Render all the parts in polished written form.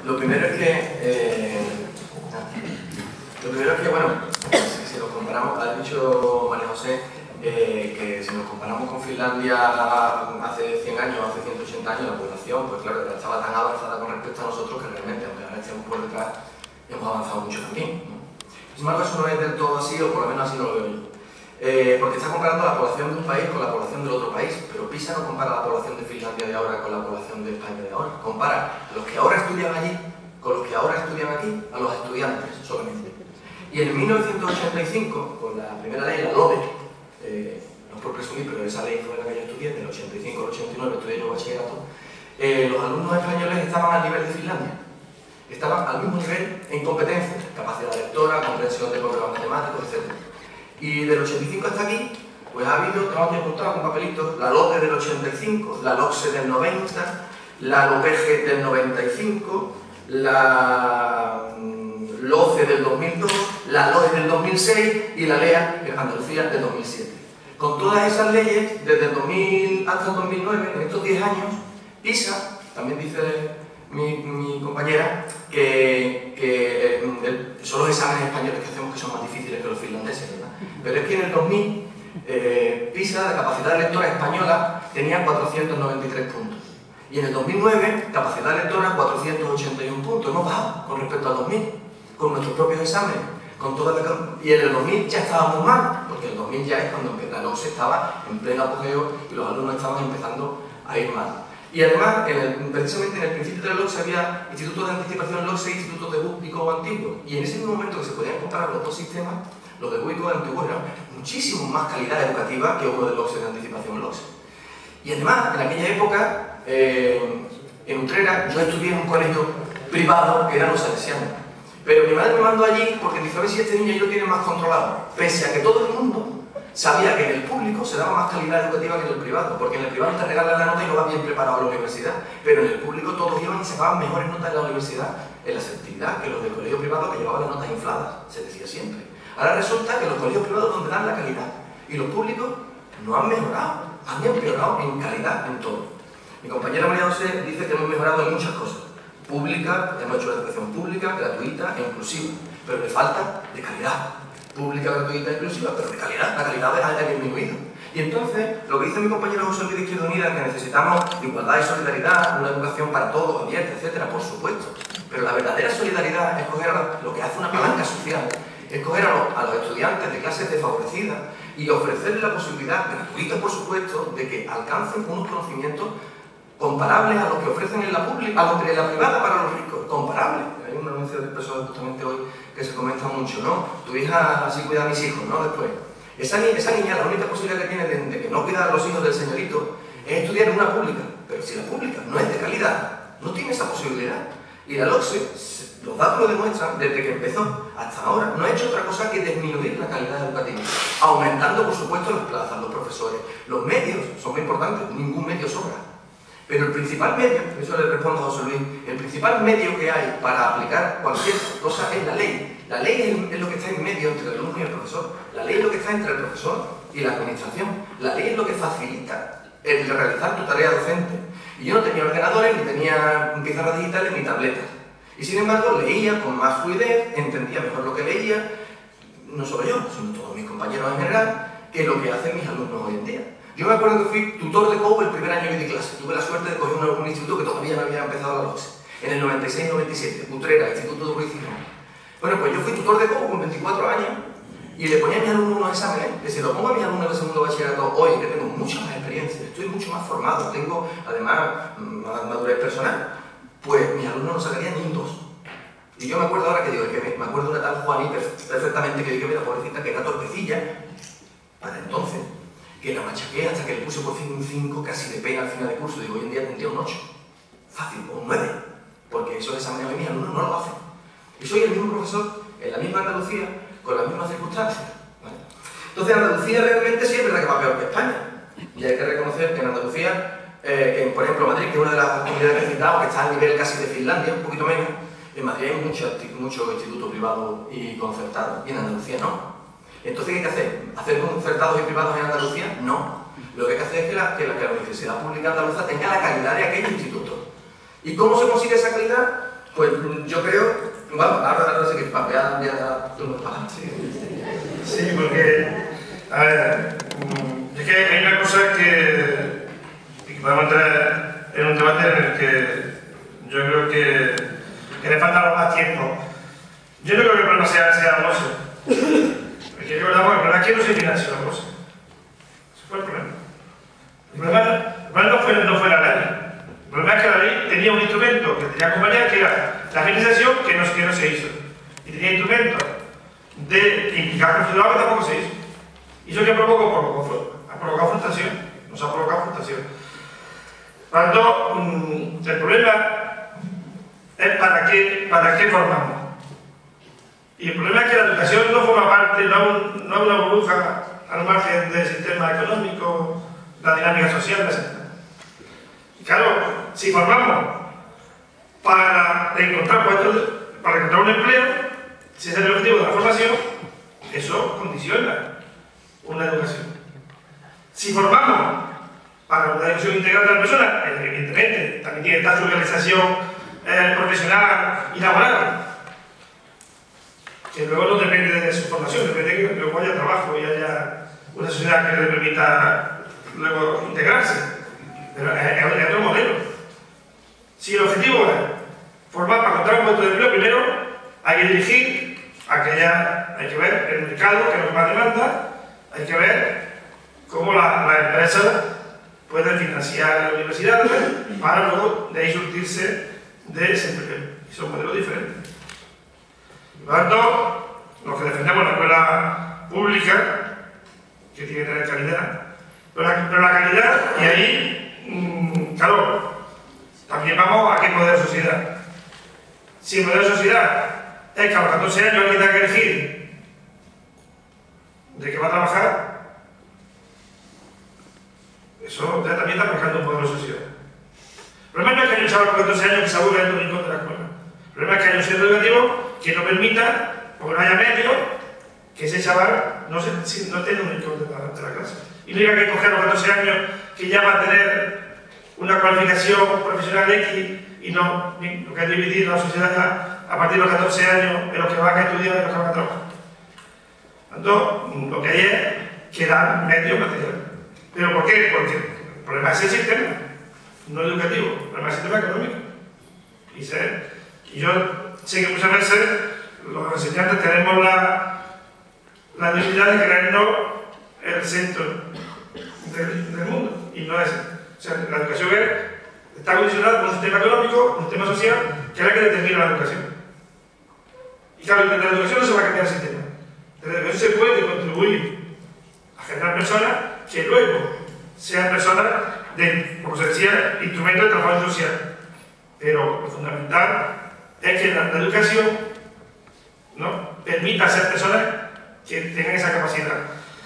Lo primero es que, bueno, si nos comparamos, ha dicho María José, que si nos comparamos con Finlandia hace 100 años, hace 180 años, la población, pues claro, estaba tan avanzada con respecto a nosotros que realmente, aunque ahora estemos por detrás, hemos avanzado mucho también, ¿no? Sin embargo, eso no es del todo así, o por lo menos así no lo veo yo. Porque está comparando la población de un país con la población del otro país, pero PISA no compara la población de Finlandia de ahora con la población de España de ahora. Compara a los que ahora estudian allí con los que ahora estudian aquí, a los estudiantes solamente. Y en 1985, con la primera ley, la LODE, no es por presumir, pero esa ley fue la que yo estudié, del 85 al 89 estudié yo bachillerato, los alumnos españoles estaban al nivel de Finlandia. Estaban al mismo nivel en competencias, capacidad lectora, comprensión de problemas matemáticos, etc. Y del 85 hasta aquí, pues ha habido, tengo aquí apuntado con papelitos, la LODE del 85, la LOCSE del 90, la LOPEGE del 95, la LOCE del 2002, la LOE del 2006 y la LEA, que es Andalucía, del 2007. Con todas esas leyes, desde el 2000 hasta el 2009, en estos 10 años, PISA, también dice mi compañera, que son los exámenes españoles que hacemos que son más difíciles que los finlandeses, ¿verdad? Pero es que en el 2000, PISA, la capacidad lectora española, tenía 493 puntos. Y en el 2009, capacidad lectora, 481 puntos. Hemos bajado con respecto al 2000, con nuestros propios exámenes. Y en el 2000 ya estábamos mal, porque el 2000 ya es cuando la LOCSE estaba en pleno apogeo y los alumnos estaban empezando a ir mal. Y además, precisamente en el principio de la LOCSE había institutos de anticipación LOCSE e institutos de BUICO antiguos. Y en ese mismo momento que se podían comparar los dos sistemas, los de BUICO antiguos eran muchísimo más calidad educativa que uno de LOCSE de anticipación LOCSE. Y además, en aquella época, en Utrera, yo estudié en un colegio privado que eran los salesianos. Pero mi madre me mandó allí porque dice, a ver si este niño lo tiene más controlado. Pese a que todo el mundo sabía que en el público se daba más calidad educativa que en el privado, porque en el privado te regalan la nota y no vas bien preparado a la universidad, pero en el público todos iban y sacaban mejores notas en la universidad en la selectividad que los del colegio privado que llevaban las notas infladas, se decía siempre. Ahora resulta que los colegios privados donde dan la calidad y los públicos no han mejorado, han empeorado en calidad en todo. Mi compañera María José dice que hemos mejorado en muchas cosas. Pública, hemos hecho una educación pública, gratuita e inclusiva, pero le falta de calidad. Pública, gratuita e inclusiva, pero de calidad. La calidad ha disminuido. Y entonces, lo que dice mi compañero José Luis de Izquierda Unida es que necesitamos igualdad y solidaridad, una educación para todos, abierta, etcétera, por supuesto. Pero la verdadera solidaridad es coger lo que hace una palanca social, es coger a los estudiantes de clases desfavorecidas y ofrecerles la posibilidad, gratuita por supuesto, de que alcancen unos conocimientos comparables a los que ofrecen en la pública, a los que en la privada para los ricos, comparables. Hay un anuncio de personas justamente hoy que se comenta mucho, ¿no? Tu hija así cuida a mis hijos, ¿no? Después, esa niña, la única posibilidad que tiene de que no cuida a los hijos del señorito es estudiar en una pública, pero si la pública no es de calidad, no tiene esa posibilidad. Y la LOCSE, los datos lo demuestran, desde que empezó hasta ahora, no ha hecho otra cosa que disminuir la calidad educativa, aumentando por supuesto las plazas, los profesores. Los medios son muy importantes, ningún medio sobra. Pero el principal medio, eso le respondo a José Luis, el principal medio que hay para aplicar cualquier cosa es la ley. La ley es lo que está en medio entre el alumno y el profesor. La ley es lo que está entre el profesor y la administración. La ley es lo que facilita el realizar tu tarea docente. Y yo no tenía ordenadores, ni tenía pizarras digitales, ni tabletas. Y sin embargo, leía con más fluidez, entendía mejor lo que leía, no solo yo, sino todos mis compañeros en general, que lo que hacen mis alumnos hoy en día. Yo me acuerdo que fui tutor de COU el primer año que di clase. Tuve la suerte de coger un instituto que todavía no había empezado la LOCSE. En el 96-97, Utrera, Instituto de Ruiz y Girón. Bueno, pues yo fui tutor de COU con 24 años y le ponía a mis alumnos unos exámenes que se lo pongo a mis alumnos de segundo bachillerato hoy, que tengo mucha más experiencia, estoy mucho más formado, tengo además más madurez personal, pues mis alumnos no sacarían ni un 2. Y yo me acuerdo ahora que digo, me acuerdo de una tal Juaní perfectamente que digo que la pobrecita que era torpecilla para entonces, que la machaqué hasta que le puse por fin un 5 casi de pena al final de curso. Digo, hoy en día tendría un 8. Fácil, o un 9. Porque esos exámenes hoy mis alumnos no lo hacen. Y soy el mismo profesor, en la misma Andalucía, con las mismas circunstancias. ¿Vale? Entonces, Andalucía realmente sí es verdad que va peor que España. Y hay que reconocer que en Andalucía, por ejemplo, Madrid, que es una de las comunidades que he citado, que está a nivel casi de Finlandia, un poquito menos, en Madrid hay mucho instituto privado y concertado, y en Andalucía no. Entonces, ¿qué hay que hacer? ¿Hacer concertados y privados en Andalucía? No. Lo que hay que hacer es que la Universidad Pública Andaluza tenga la calidad de aquellos institutos. ¿Y cómo se consigue esa calidad? Pues yo creo, bueno, ahora sí que voy a dar turnos para adelante. Sí, porque, a ver, es que hay una cosa que podemos entrar en un debate en el que yo creo que le falta más tiempo. Yo no creo que el problema sea la bolsa. Porque yo creo que el problema es que no se financia la bolsa. Ese fue el problema. El problema no fue la ley. El problema es que la ley tenía un instrumento que tenía que acompañar, que era la financiación, que no se hizo. Y tenía instrumentos de implicar al ciudadano que tampoco se hizo. ¿Y eso qué provocó? Ha provocado frustración. Nos ha provocado frustración. Por lo tanto, el problema es para qué formamos. Y el problema es que la educación no forma parte, no es una burbuja al margen del sistema económico, la dinámica social, etc. Y claro, si formamos para encontrar un empleo, si ese es el objetivo de la formación, eso condiciona una educación. Si formamos para una educación integral de la persona, evidentemente, también tiene que estar su realización profesional y laboral, que luego no depende de su formación, depende de que luego haya trabajo y haya una sociedad que le permita luego integrarse. Pero es otro modelo. Si el objetivo es formar para encontrar un puesto de empleo, primero hay que dirigir hay que ver el mercado, que es lo que más demanda, hay que ver cómo las empresas pueden financiar las universidades para luego de ahí surtirse de ese empleo. Y son modelos diferentes. Por lo tanto, los que defendemos la escuela pública, que tiene que tener calidad, pero la calidad, y ahí, claro, también vamos a qué modelo de sociedad. Si el modelo de sociedad es que a los 14 años alguien tenga que elegir de qué va a trabajar, eso ya también está marcando un modelo de sociedad. El problema no es que haya un chaval con 14 años que se aburre en un rincón de la escuela. El problema es que haya un centro educativo que no permita, porque no haya medio, que ese chaval no tenga un rincón de la clase. Y no diga que coger a los 14 años que ya va a tener una cualificación profesional X y no, lo que es dividir la sociedad a partir de los 14 años en los que van a estudiar y los que van a trabajar. Entonces, lo que hay es que dar medios materiales. ¿Pero por qué? Porque el problema es el sistema, no educativo, el problema es el sistema económico. Y yo sé que muchas veces los enseñantes tenemos la debilidad de creernos el centro del mundo, y no es. O sea, la educación está condicionada por un sistema económico, un sistema social, que es la que determina la educación. Y claro, desde la educación no se va a cambiar el sistema. Desde la educación se puede contribuir a generar personas que luego sean personas como se decía, instrumentos de trabajo social. Pero lo fundamental es que la educación, ¿no?, permita ser personas que tengan esa capacidad.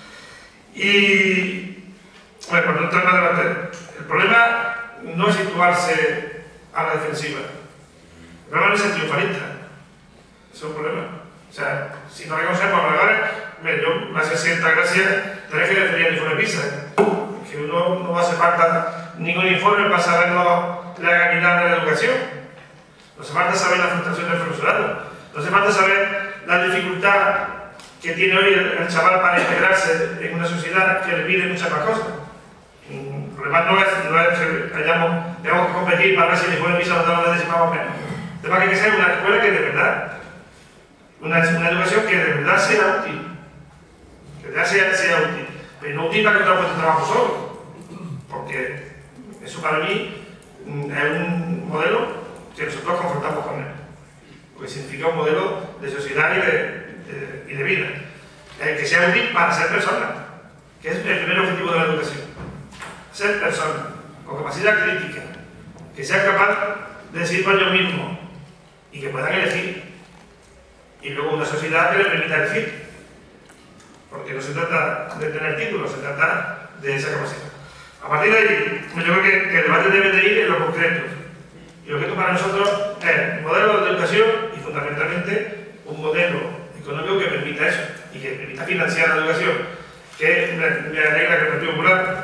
Y, bueno, por no entrar más adelante, el problema no es situarse a la defensiva. El problema no es ser triunfalista. Eso es un problema. O sea, si no reconocemos a los legales, yo me hace cierta gracia tener que definir el informe PISA. Que uno no hace falta ningún informe para saber la calidad de la educación. No hace falta saber la frustración del profesorado. No hace falta saber la dificultad que tiene hoy el chaval para integrarse en una sociedad que le pide muchas más cosas. El problema no es que tengamos que competir para ver si el informe PISA nos da una décima o menos. El tema es que hay que ser una escuela que de verdad, una educación que de verdad sea útil. Que de verdad sea útil. Pero no útil para que encontremos puesto de trabajo solo. Porque eso para mí es un modelo que nosotros confrontamos con él. Porque significa un modelo de sociedad y de vida. Que sea útil para ser persona. Que es el primer objetivo de la educación. Ser persona, con capacidad crítica. Que sea capaz de decir por ellos mismos y que puedan elegir. Y luego una sociedad que les permita elegir. Porque no se trata de tener títulos, se trata de esa capacidad. A partir de ahí, yo creo que el debate debe de ir en lo concreto. Y lo que para nosotros es un modelo de educación y fundamentalmente un modelo económico que permita eso y que permita financiar la educación. Que me alegra que el Partido Popular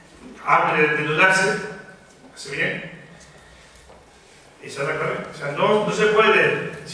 hable de endeudarse, hace bien. Esa es la clave. O sea, no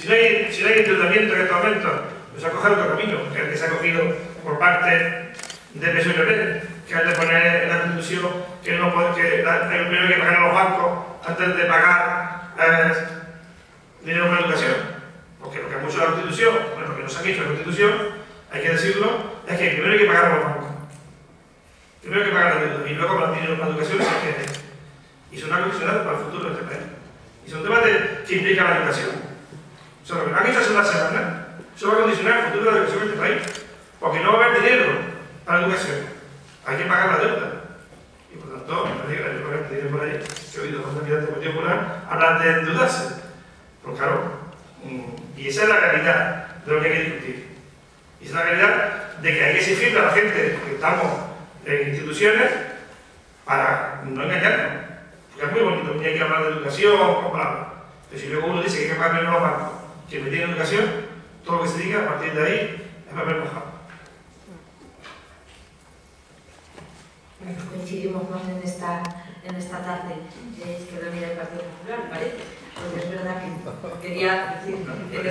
Si no hay endeudamiento en este momento, pues se ha cogido otro camino, que es el que se ha cogido por parte de PSOE y PP, que es de poner en la Constitución que no puede, que el primero que pagar a los bancos antes de pagar dinero para la educación. Porque lo que ha mucho la Constitución, bueno, lo que nos ha dicho la Constitución, hay que decirlo, es que primero hay que pagar a los bancos. Primero hay que pagar la deuda y luego para dinero para la educación se quede. Y son una condicional para el futuro de este país. Y son temas que implican la educación. O sea, lo que nos han hecho hace una semana, eso va a condicionar el futuro de la educación de este país. Porque no va a haber dinero para la educación. Hay que pagar la deuda. Y por tanto, me alegra, yo creo que por ahí, que he oído a un candidato de Popular hablar de endeudarse. Pues claro, y esa es la realidad de lo que hay que discutir. Y esa es la realidad de que hay que exigirle a la gente que estamos en instituciones para no engañarnos. Porque es muy bonito, hay que hablar de educación con palabras. Pero si luego uno dice que hay que pagar menos a los bancos que meter en educación, todo lo que se diga a partir de ahí es papel mojado. Coincidimos más en esta tarde, Izquierda Unida del Partido Popular, me parece. Porque es verdad que quería decir quería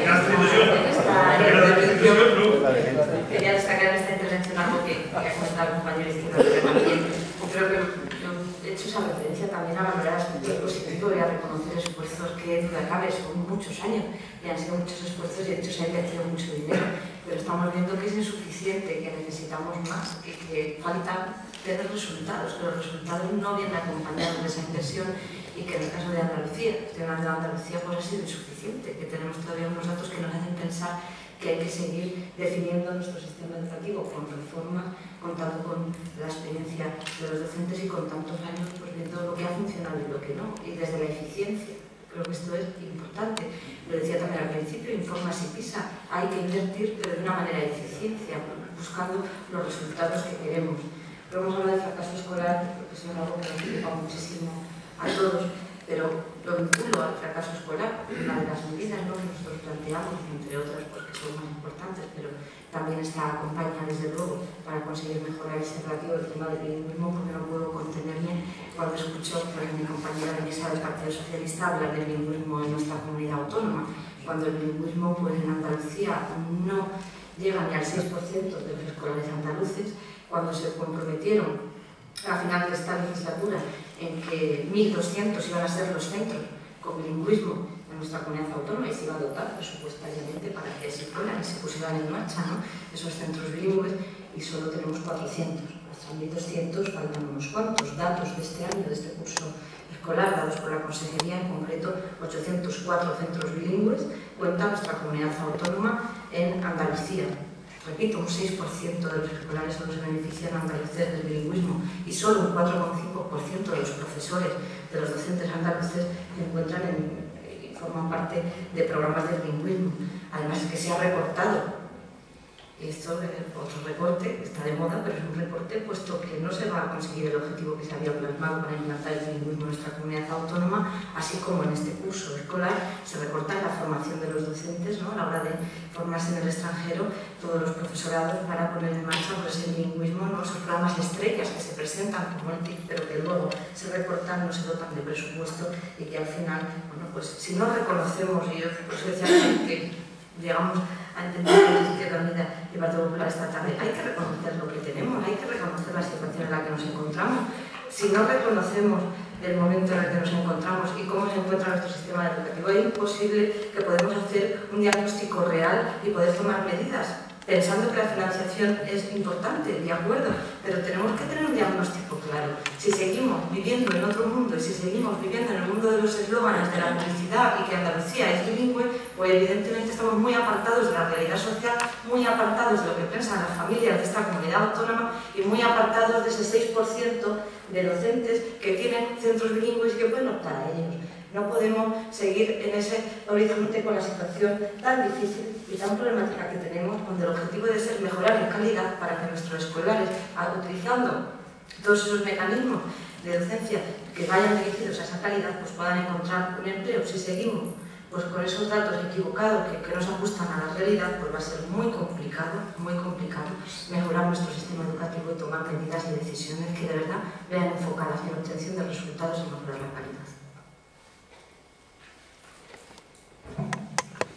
destacar en esta intervención algo que ha comentado el compañero Izquierda Unida también. Creo que he hecho esa referencia también a valorar aspectos positivos y a reconocer esfuerzos que, duda cabe, son muchos años y han sido muchos esfuerzos y de hecho se ha invertido mucho dinero, pero estamos viendo que es insuficiente, que necesitamos más, que falta tener resultados, que los resultados no vienen acompañados de esa inversión y que en el caso de Andalucía, estoy hablando de Andalucía, pues ha sido insuficiente, que tenemos todavía unos datos que nos hacen pensar que hay que seguir definiendo nuestro sistema educativo con reforma, contando con la experiencia de los docentes y con tantos años pues, viendo lo que ha funcionado y lo que no, y desde la eficiencia. Creo que esto es importante. Lo decía también al principio, Informas y PISA, hay que invertir pero de una manera de eficiencia, buscando los resultados que queremos. Pero hemos hablado del fracaso escolar, porque es algo que nos preocupa muchísimo a todos, pero lo vinculo al fracaso escolar, una de las medidas que nosotros planteamos, entre otras porque son más importantes, pero también esta acompaña desde luego para conseguir mejorar ese ratio del tema del bilingüismo, porque no puedo contenerme cuando escucho a mi compañera de mesa del Partido Socialista hablar del bilingüismo en nuestra comunidad autónoma, cuando el bilingüismo pues, en Andalucía no llega ni al 6% de los escolares andaluces, cuando se comprometieron a final de esta legislatura en que 1.200 iban a ser los centros con bilingüismo en nuestra comunidad autónoma y se iba a dotar presupuestariamente para que se fueran y se pusieran en marcha, ¿no? Esos centros bilingües, y solo tenemos 400. Hasta 1.200 faltan unos cuantos datos de este año, de este curso escolar, dados por la Consejería, en concreto 804 centros bilingües cuenta nuestra comunidad autónoma en Andalucía. Repito, un 6% de los escolares solo se benefician andaluces del bilingüismo y solo un 4,5% de los profesores, de los docentes andaluces, se encuentran y forman parte de programas de bilingüismo. Además, es que se ha recortado. Y esto es otro recorte, está de moda, pero es un recorte puesto que no se va a conseguir el objetivo que se había plasmado para implantar el bilingüismo en nuestra comunidad autónoma, así como en este curso escolar se recorta la formación de los docentes, ¿no? A la hora de formarse en el extranjero, todos los profesorados para poner en marcha pues, ese bilingüismo, ¿no? Esos programas estrellas que se presentan como el TIC, pero que luego se recortan, no se dotan de presupuesto y que al final, bueno, pues si no reconocemos, y yo por eso decía que llegamos a entender que la Izquierda Unida y el Partido Popular esta tarde, hay que reconocer lo que tenemos, hay que reconocer la situación en la que nos encontramos. Si no reconocemos el momento en el que nos encontramos y cómo se encuentra nuestro sistema educativo, es imposible que podamos hacer un diagnóstico real y poder tomar medidas, pensando que la financiación es importante, de acuerdo, pero tenemos que tener un diagnóstico claro. Si seguimos viviendo en otro mundo y si seguimos viviendo en el mundo de los eslóganes, de la publicidad y que Andalucía es bilingüe, pues evidentemente estamos muy apartados de la realidad social, muy apartados de lo que piensan las familias de esta comunidad autónoma y muy apartados de ese 6% de docentes que tienen centros bilingües y que pueden optar a ellos. No podemos seguir en ese horizonte con la situación tan difícil y tan problemática que tenemos, cuando el objetivo debe ser mejorar en calidad para que nuestros escolares, utilizando todos esos mecanismos de docencia que vayan dirigidos a esa calidad, pues puedan encontrar un empleo. Si seguimos pues con esos datos equivocados que no se ajustan a la realidad, pues va a ser muy complicado mejorar nuestro sistema educativo y tomar medidas y decisiones que de verdad vean enfocadas en la obtención de resultados y mejorar la calidad.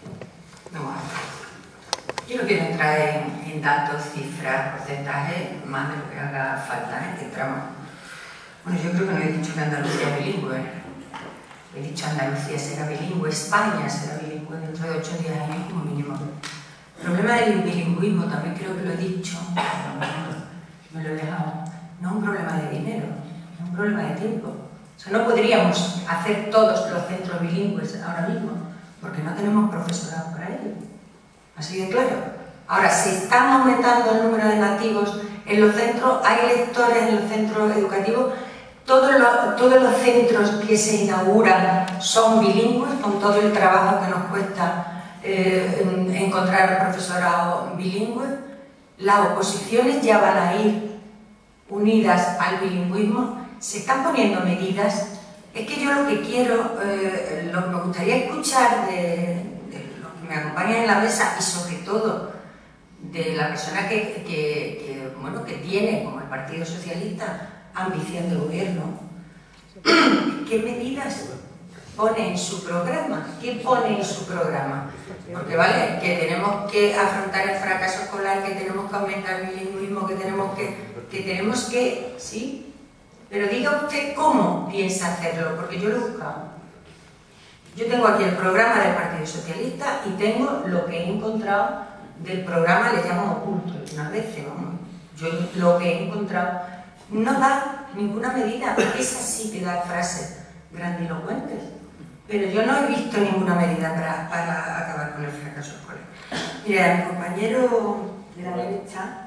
Yo no quiero entrar en datos, cifras, porcentajes, más de lo que haga falta, que entramos. Bueno, yo creo que no he dicho que Andalucía es bilingüe. He dicho Andalucía será bilingüe, España será bilingüe dentro de 8 o 10 años como mínimo. El problema del bilingüismo, también creo que lo he dicho, me lo he dejado, no es un problema de dinero, es un problema de tiempo. O sea, no podríamos hacer todos los centros bilingües ahora mismo, porque no tenemos profesorado para ello. Así de claro. Ahora, si están aumentando el número de nativos en los centros, hay lectores en los centros educativos, todos los centros que se inauguran son bilingües, con todo el trabajo que nos cuesta encontrar profesorado bilingüe. Las oposiciones ya van a ir unidas al bilingüismo, se están poniendo medidas. Es que yo lo que quiero, lo que me gustaría escuchar de los que me acompañan en la mesa y sobre todo de la persona que tiene, como el Partido Socialista, ambición de gobierno, ¿qué medidas pone en su programa? ¿Qué pone en su programa? Porque vale, que tenemos que afrontar el fracaso escolar, que tenemos que aumentar el bilingüismo, que tenemos que, sí, pero diga usted cómo piensa hacerlo, porque yo lo he buscado. Yo tengo aquí el programa del Partido Socialista y tengo lo que he encontrado del programa, le llamo oculto, algunas veces, vamos. Yo lo que he encontrado no da ninguna medida, es así que da frases grandilocuentes, pero yo no he visto ninguna medida para acabar con el fracaso escolar. Mira, a mi compañero de la derecha,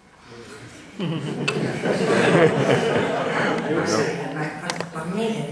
no es por mí,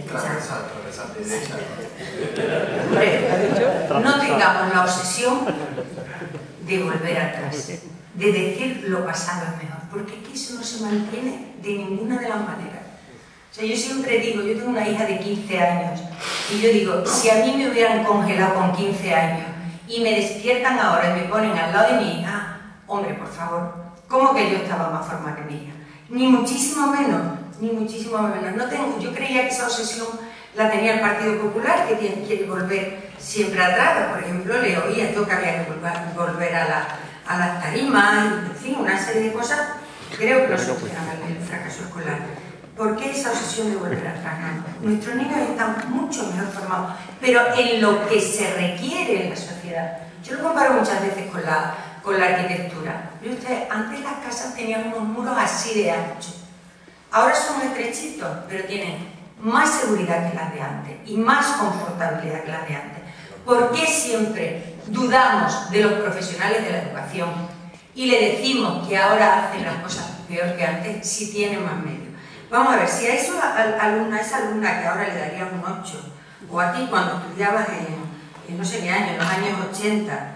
no tengamos la obsesión de volver atrás, de decir lo pasado es mejor, porque aquí eso no se mantiene de ninguna de las maneras. O sea, yo siempre digo, yo tengo una hija de 15 años y yo digo, si a mí me hubieran congelado con 15 años y me despiertan ahora y me ponen al lado de mi hija, hombre, por favor, ¿cómo que yo estaba más formada que mi hija? Ni muchísimo menos, ni muchísimo menos. No tengo, yo creía que esa obsesión la tenía el Partido Popular, que quiere volver siempre atrás. Por ejemplo, le oía yo que había que volver a las tarimas, en fin, una serie de cosas. Creo que no solucionan el fracaso escolar. ¿Por qué esa obsesión de volver atrás? No. Nuestros niños están mucho mejor formados, pero en lo que se requiere en la sociedad. Yo lo comparo muchas veces con la arquitectura. ¿Ve usted? Antes las casas tenían unos muros así de anchos. Ahora son estrechitos, pero tienen más seguridad que las de antes y más confortabilidad que las de antes. ¿Por qué siempre dudamos de los profesionales de la educación y le decimos que ahora hacen las cosas peor que antes si tienen más medios? Vamos a ver, si a esa alumna que ahora le daría un 8, o a ti cuando estudiabas en no sé qué año, en los años 80,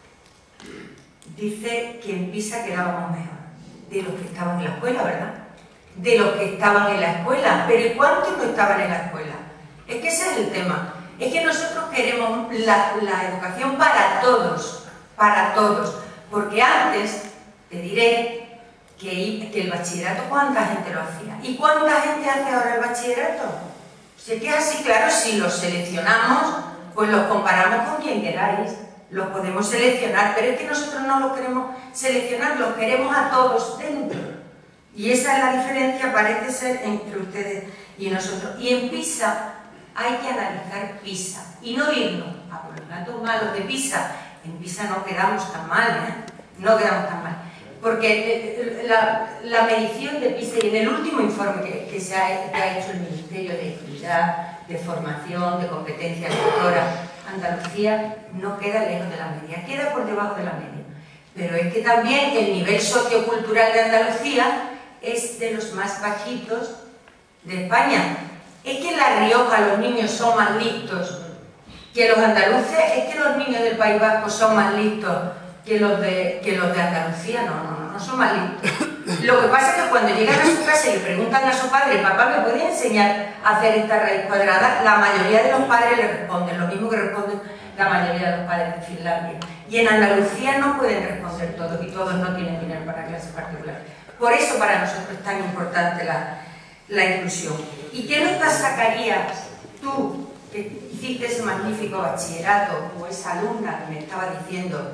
dice que en PISA quedábamos mejor de los que estaban en la escuela, ¿verdad? De los que estaban en la escuela, pero ¿y cuántos no estaban en la escuela? Es que ese es el tema. Es que nosotros queremos la educación para todos, porque antes, te diré, que el bachillerato, ¿cuánta gente lo hacía? ¿Y cuánta gente hace ahora el bachillerato? Se queda así, claro, si los seleccionamos, pues los comparamos con quien queráis, los podemos seleccionar, pero es que nosotros no los queremos seleccionar, los queremos a todos dentro. Y esa es la diferencia, parece ser, entre ustedes y nosotros. Y en PISA hay que analizar PISA y no irnos a por los datos malos de PISA. En PISA no quedamos tan mal, no quedamos tan mal. Porque la medición de PISA y en el último informe que ha hecho el Ministerio de Equidad, de Formación, de Competencia Lectora, Andalucía no queda lejos de la media, queda por debajo de la media. Pero es que también el nivel sociocultural de Andalucía es de los más bajitos de España. Es que en La Rioja los niños son más listos que los andaluces, es que los niños del País Vasco son más listos que los de Andalucía, no son más listos. Lo que pasa es que cuando llegan a su casa y le preguntan a su padre, papá, ¿me puede enseñar a hacer esta raíz cuadrada? La mayoría de los padres le responden, lo mismo que responden la mayoría de los padres de Finlandia. Y en Andalucía no pueden responder todos y todos no tienen dinero para clases particulares. Por eso para nosotros es tan importante la inclusión. ¿Y qué notas sacarías tú, que hiciste ese magnífico bachillerato, o esa alumna que me estaba diciendo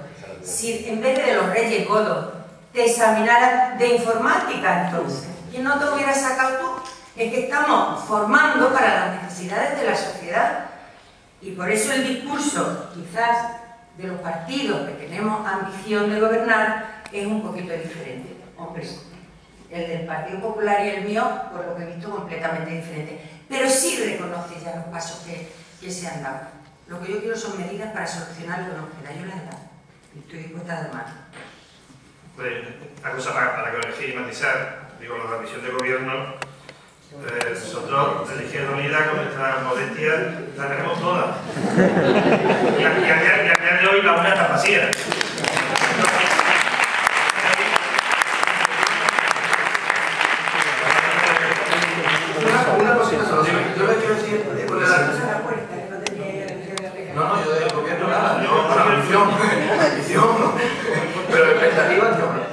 si en vez de los Reyes Godos te examinaran de informática, entonces, que no te hubieras sacado tú? Es que estamos formando para las necesidades de la sociedad, y por eso el discurso, quizás, de los partidos que tenemos ambición de gobernar es un poquito diferente. Hombre, el del Partido Popular y el mío, por lo que he visto, completamente diferente. Pero sí reconoce ya los pasos que se han dado. Lo que yo quiero son medidas para solucionar lo que nos queda. Yo las he dado y estoy dispuesta a dar más. Pues, una cosa para corregir y matizar, digo, la visión de gobierno, nosotros de Izquierda Unida, con nuestra modestia, la tenemos todas. Y a día de hoy la una está vacía. Una cosita solo, yo le quiero decir, no, yo del gobierno nada, yo por la ambición, pero expectativas no.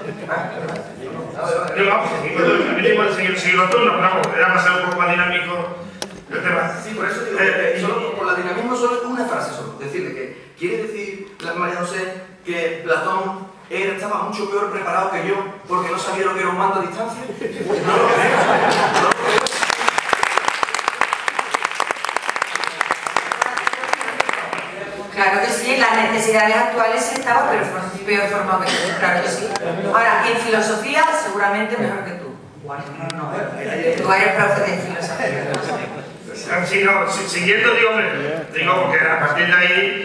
Vamos, seguir los turnos, pero era pasar un poco más dinámico el tema. Sí, por eso digo, solo por la dinamismo solo una frase solo, decirle que quiere decir María José que Platón estaba mucho peor preparado que yo porque no sabía lo que era un mando a distancia. No lo creo. Claro que sí, en las necesidades actuales estaba peor formado que tú, claro que sí. Ahora, en filosofía, seguramente mejor que tú. No, tú eres profe de filosofía. Sí, no, siguiendo, digo, porque a partir de ahí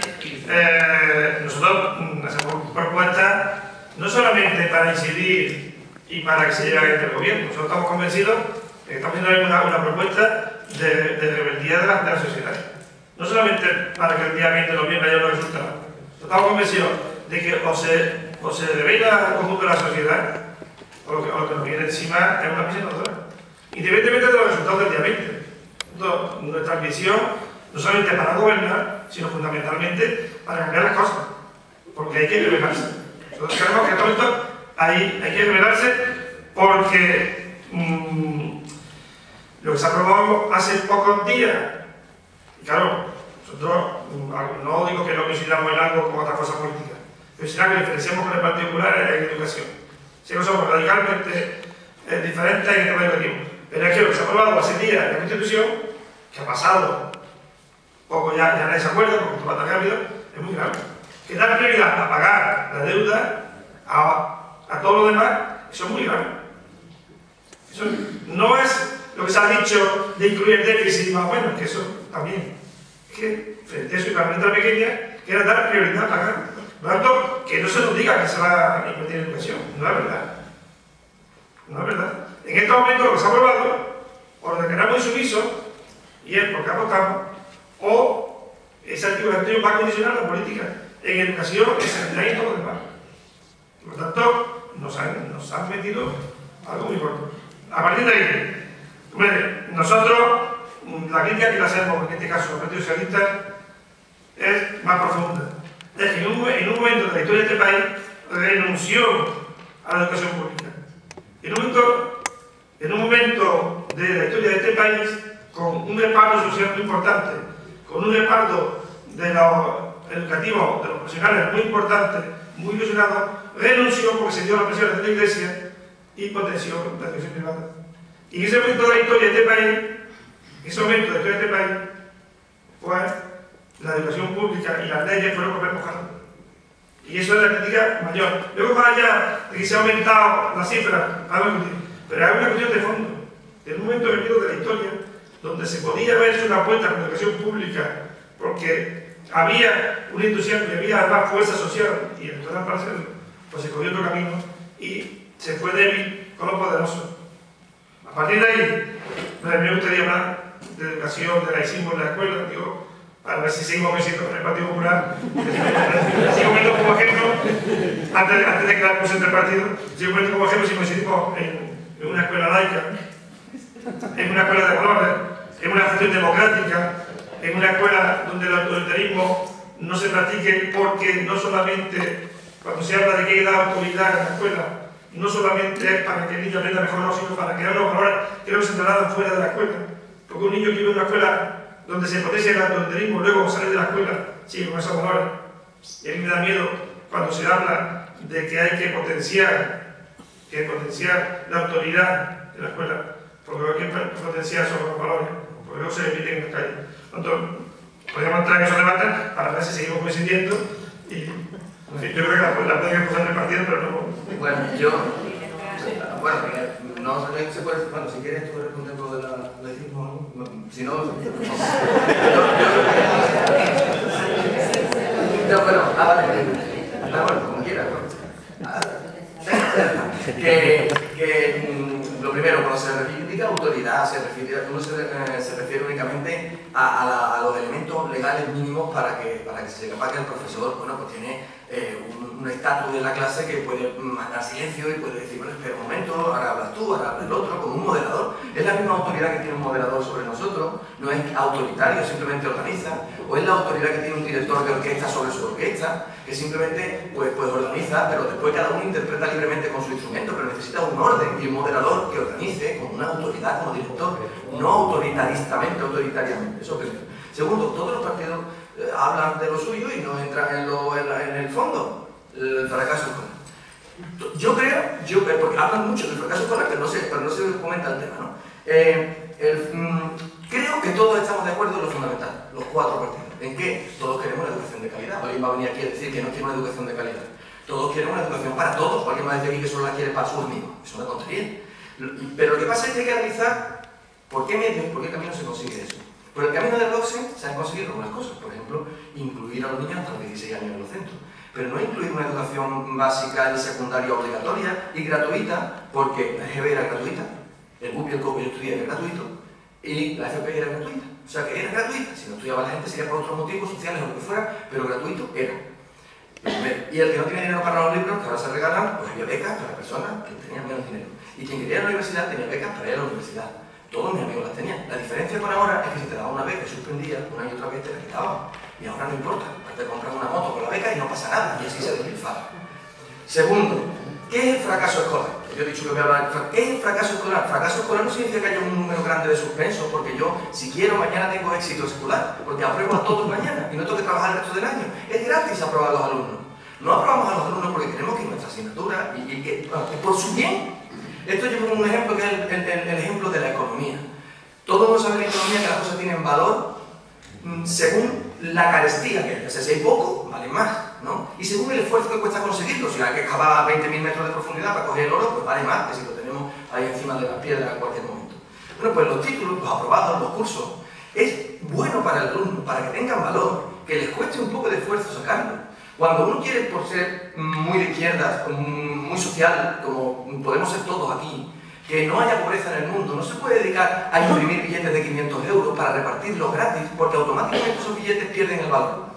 nosotros hacemos propuestas no solamente para incidir y para que se llegue a este gobierno. Nosotros estamos convencidos de que estamos haciendo una propuesta de rebeldía de la sociedad. No solamente para que el día 20 de noviembre haya unos resultados. Estamos convencidos de que o se revela el conjunto de la sociedad o lo que nos viene encima es una misión otra. Independientemente de los resultados del día 20. Entonces, nuestra ambición no solamente para gobernar, sino fundamentalmente para cambiar las cosas. Porque hay que rebelarse. Nosotros creemos que en este momento hay que rebelarse porque lo que se aprobó hace pocos días. Claro, nosotros no digo que no coincidamos en algo con otras cosas políticas, pero si algo que diferenciamos con el Partido Popular es en educación. Si no somos radicalmente diferentes en el tema educativo. Pero es que lo que se ha aprobado hace días en la Constitución, que ha pasado poco ya nadie se acuerda porque esto va tan rápido, es muy grave. Que dar prioridad a pagar la deuda a todo lo demás, eso es muy grave. Eso no es lo que se ha dicho de incluir el déficit más bueno, que eso también. Es que frente a eso y para una letra pequeña, que era dar prioridad a pagar. Por lo tanto, que no se nos diga que se va a invertir en educación. No es verdad. No es verdad. En estos momentos lo que se ha aprobado, o lo que queramos insumiso, y es porque apostamos, o ese artículo va a condicionar la política en educación, en sanidad y todo lo demás. Por lo tanto, nos han metido algo muy corto. A partir de ahí, hombre, nosotros, la crítica que le hacemos, en este caso al Partido Socialista, es más profunda. Es que en un momento de la historia de este país renunció a la educación pública. En un momento de la historia de este país, con un respaldo social muy importante, con un respaldo de los educativos, de los profesionales muy importante, muy ilusionado, renunció porque se dio la presión de la Iglesia y potenció la educación privada. Y en ese momento de la historia de este país, pues la educación pública y las leyes fueron mejorando. Y eso es la crítica mayor. Luego, más allá de que se ha aumentado la cifra, pero hay una cuestión de fondo. En un momento perdido de la historia, donde se podía ver una apuesta por la educación pública, porque había un entusiasmo y había además fuerza social, y entonces para hacerlo, pues se cogió otro camino y se fue débil con los poderosos. A partir de ahí, me gustaría hablar de educación, de laicismo en la escuela, digo, para ver si seguimos coincidiendo con el Partido Popular. Sigo poniendo como ejemplo, antes de que la puse entre partidos, sigo poniendo como ejemplo si coincidimos en una escuela laica, en una escuela de valores, en una gestión democrática, en una escuela donde el autoritarismo no se practique, porque no solamente, cuando se habla de que hay que dar autoridad en la escuela, no solamente es para que el niño aprenda mejor, no, sino para crear los valores que no se trasladan fuera de la escuela. Porque un niño que vive en una escuela donde se potencia el autoritarismo, luego sale de la escuela, sigue con esos valores. Y a mí me da miedo cuando se habla de que hay que potenciar la autoridad de la escuela, porque hay que potenciar sobre los valores, porque luego se repiten en la calle. Podríamos entrar en esos debates para ver si seguimos coincidiendo y en fin, yo creo que la pueden empezar repartiendo, pero no. Bueno, no se puede. Bueno, si quieres tú respondes algo de la laicismo, si no. Bueno, como quieras. Lo primero, cuando se reivindica autoridad, uno se refiere únicamente a los elementos legales mínimos para que se sepa que el profesor, bueno, pues tiene un estatus de la clase que puede mandar silencio y puede decir, bueno, espera un momento, ahora hablas tú, ahora habla el otro, como un moderador. Es la misma autoridad que tiene un moderador sobre nosotros, no es autoritario, simplemente organiza, o es la autoridad que tiene un director de orquesta sobre su orquesta, que simplemente pues organiza, pero después cada uno interpreta libremente con su instrumento, pero necesita un orden y un moderador que organice con una autoridad como director, no autoritariamente, eso primero. Segundo, todos los partidos hablan de lo suyo y no entran en el fondo, el fracaso escolar. Yo creo, porque hablan mucho del fracaso escolar, pero no se comenta el tema, ¿no? Creo que todos estamos de acuerdo en lo fundamental, los cuatro partidos, en que todos queremos una educación de calidad. Alguien va a venir aquí a decir que no quiere una educación de calidad. Todos quieren una educación para todos, o alguien va a decir aquí que solo la quiere para sus amigos. Es una tontería. Pero lo que pasa es que hay que analizar por qué medios y por qué camino se consigue eso. Por el camino del LOCSE se han conseguido algunas cosas, por ejemplo, incluir a los niños hasta los 16 años en los centros. Pero no incluir una educación básica y secundaria obligatoria y gratuita, porque la EGB era gratuita, el BUP y el COP yo estudié era gratuito, y la FP era gratuita. O sea que era gratuita, si no estudiaba la gente sería por otros motivos sociales o lo que fuera, pero gratuito era. Y el que no tiene dinero para los libros, que ahora se regalan, pues había becas para personas que tenían menos dinero. Y quien quería ir a la universidad tenía becas para ir a la universidad. Todos mis amigos las tenían. La diferencia con ahora es que si te daba una beca y suspendías, una y otra vez te la quitaban. Y ahora no importa, te compras una moto con la beca y no pasa nada, y así se despilfarra. Segundo, ¿qué es el fracaso escolar? Yo he dicho que voy a hablar de ¿qué es el fracaso escolar? Fracaso escolar no significa que haya un número grande de suspensos, porque yo, si quiero, mañana tengo éxito escolar, porque apruebo a todos mañana y no tengo que trabajar el resto del año. Es gratis aprobar a los alumnos. No aprobamos a los alumnos porque queremos que nuestra asignatura y que por su bien. Esto yo pongo un ejemplo que es el ejemplo de la economía. Todos nos saben en economía que las cosas tienen valor según la carestía que hay. O sea, si hay poco, vale más, ¿no? Y según el esfuerzo que cuesta conseguirlo. Si hay que excavar a 20.000 metros de profundidad para coger el oro, pues vale más que si lo tenemos ahí encima de las piedras en cualquier momento. Bueno, pues los títulos, los aprobados, los cursos, es bueno para el alumno, para que tengan valor, que les cueste un poco de esfuerzo sacarlo. Cuando uno quiere, por ser muy de izquierdas, muy social, como podemos ser todos aquí, que no haya pobreza en el mundo, no se puede dedicar a imprimir billetes de 500 euros para repartirlos gratis, porque automáticamente esos billetes pierden el valor.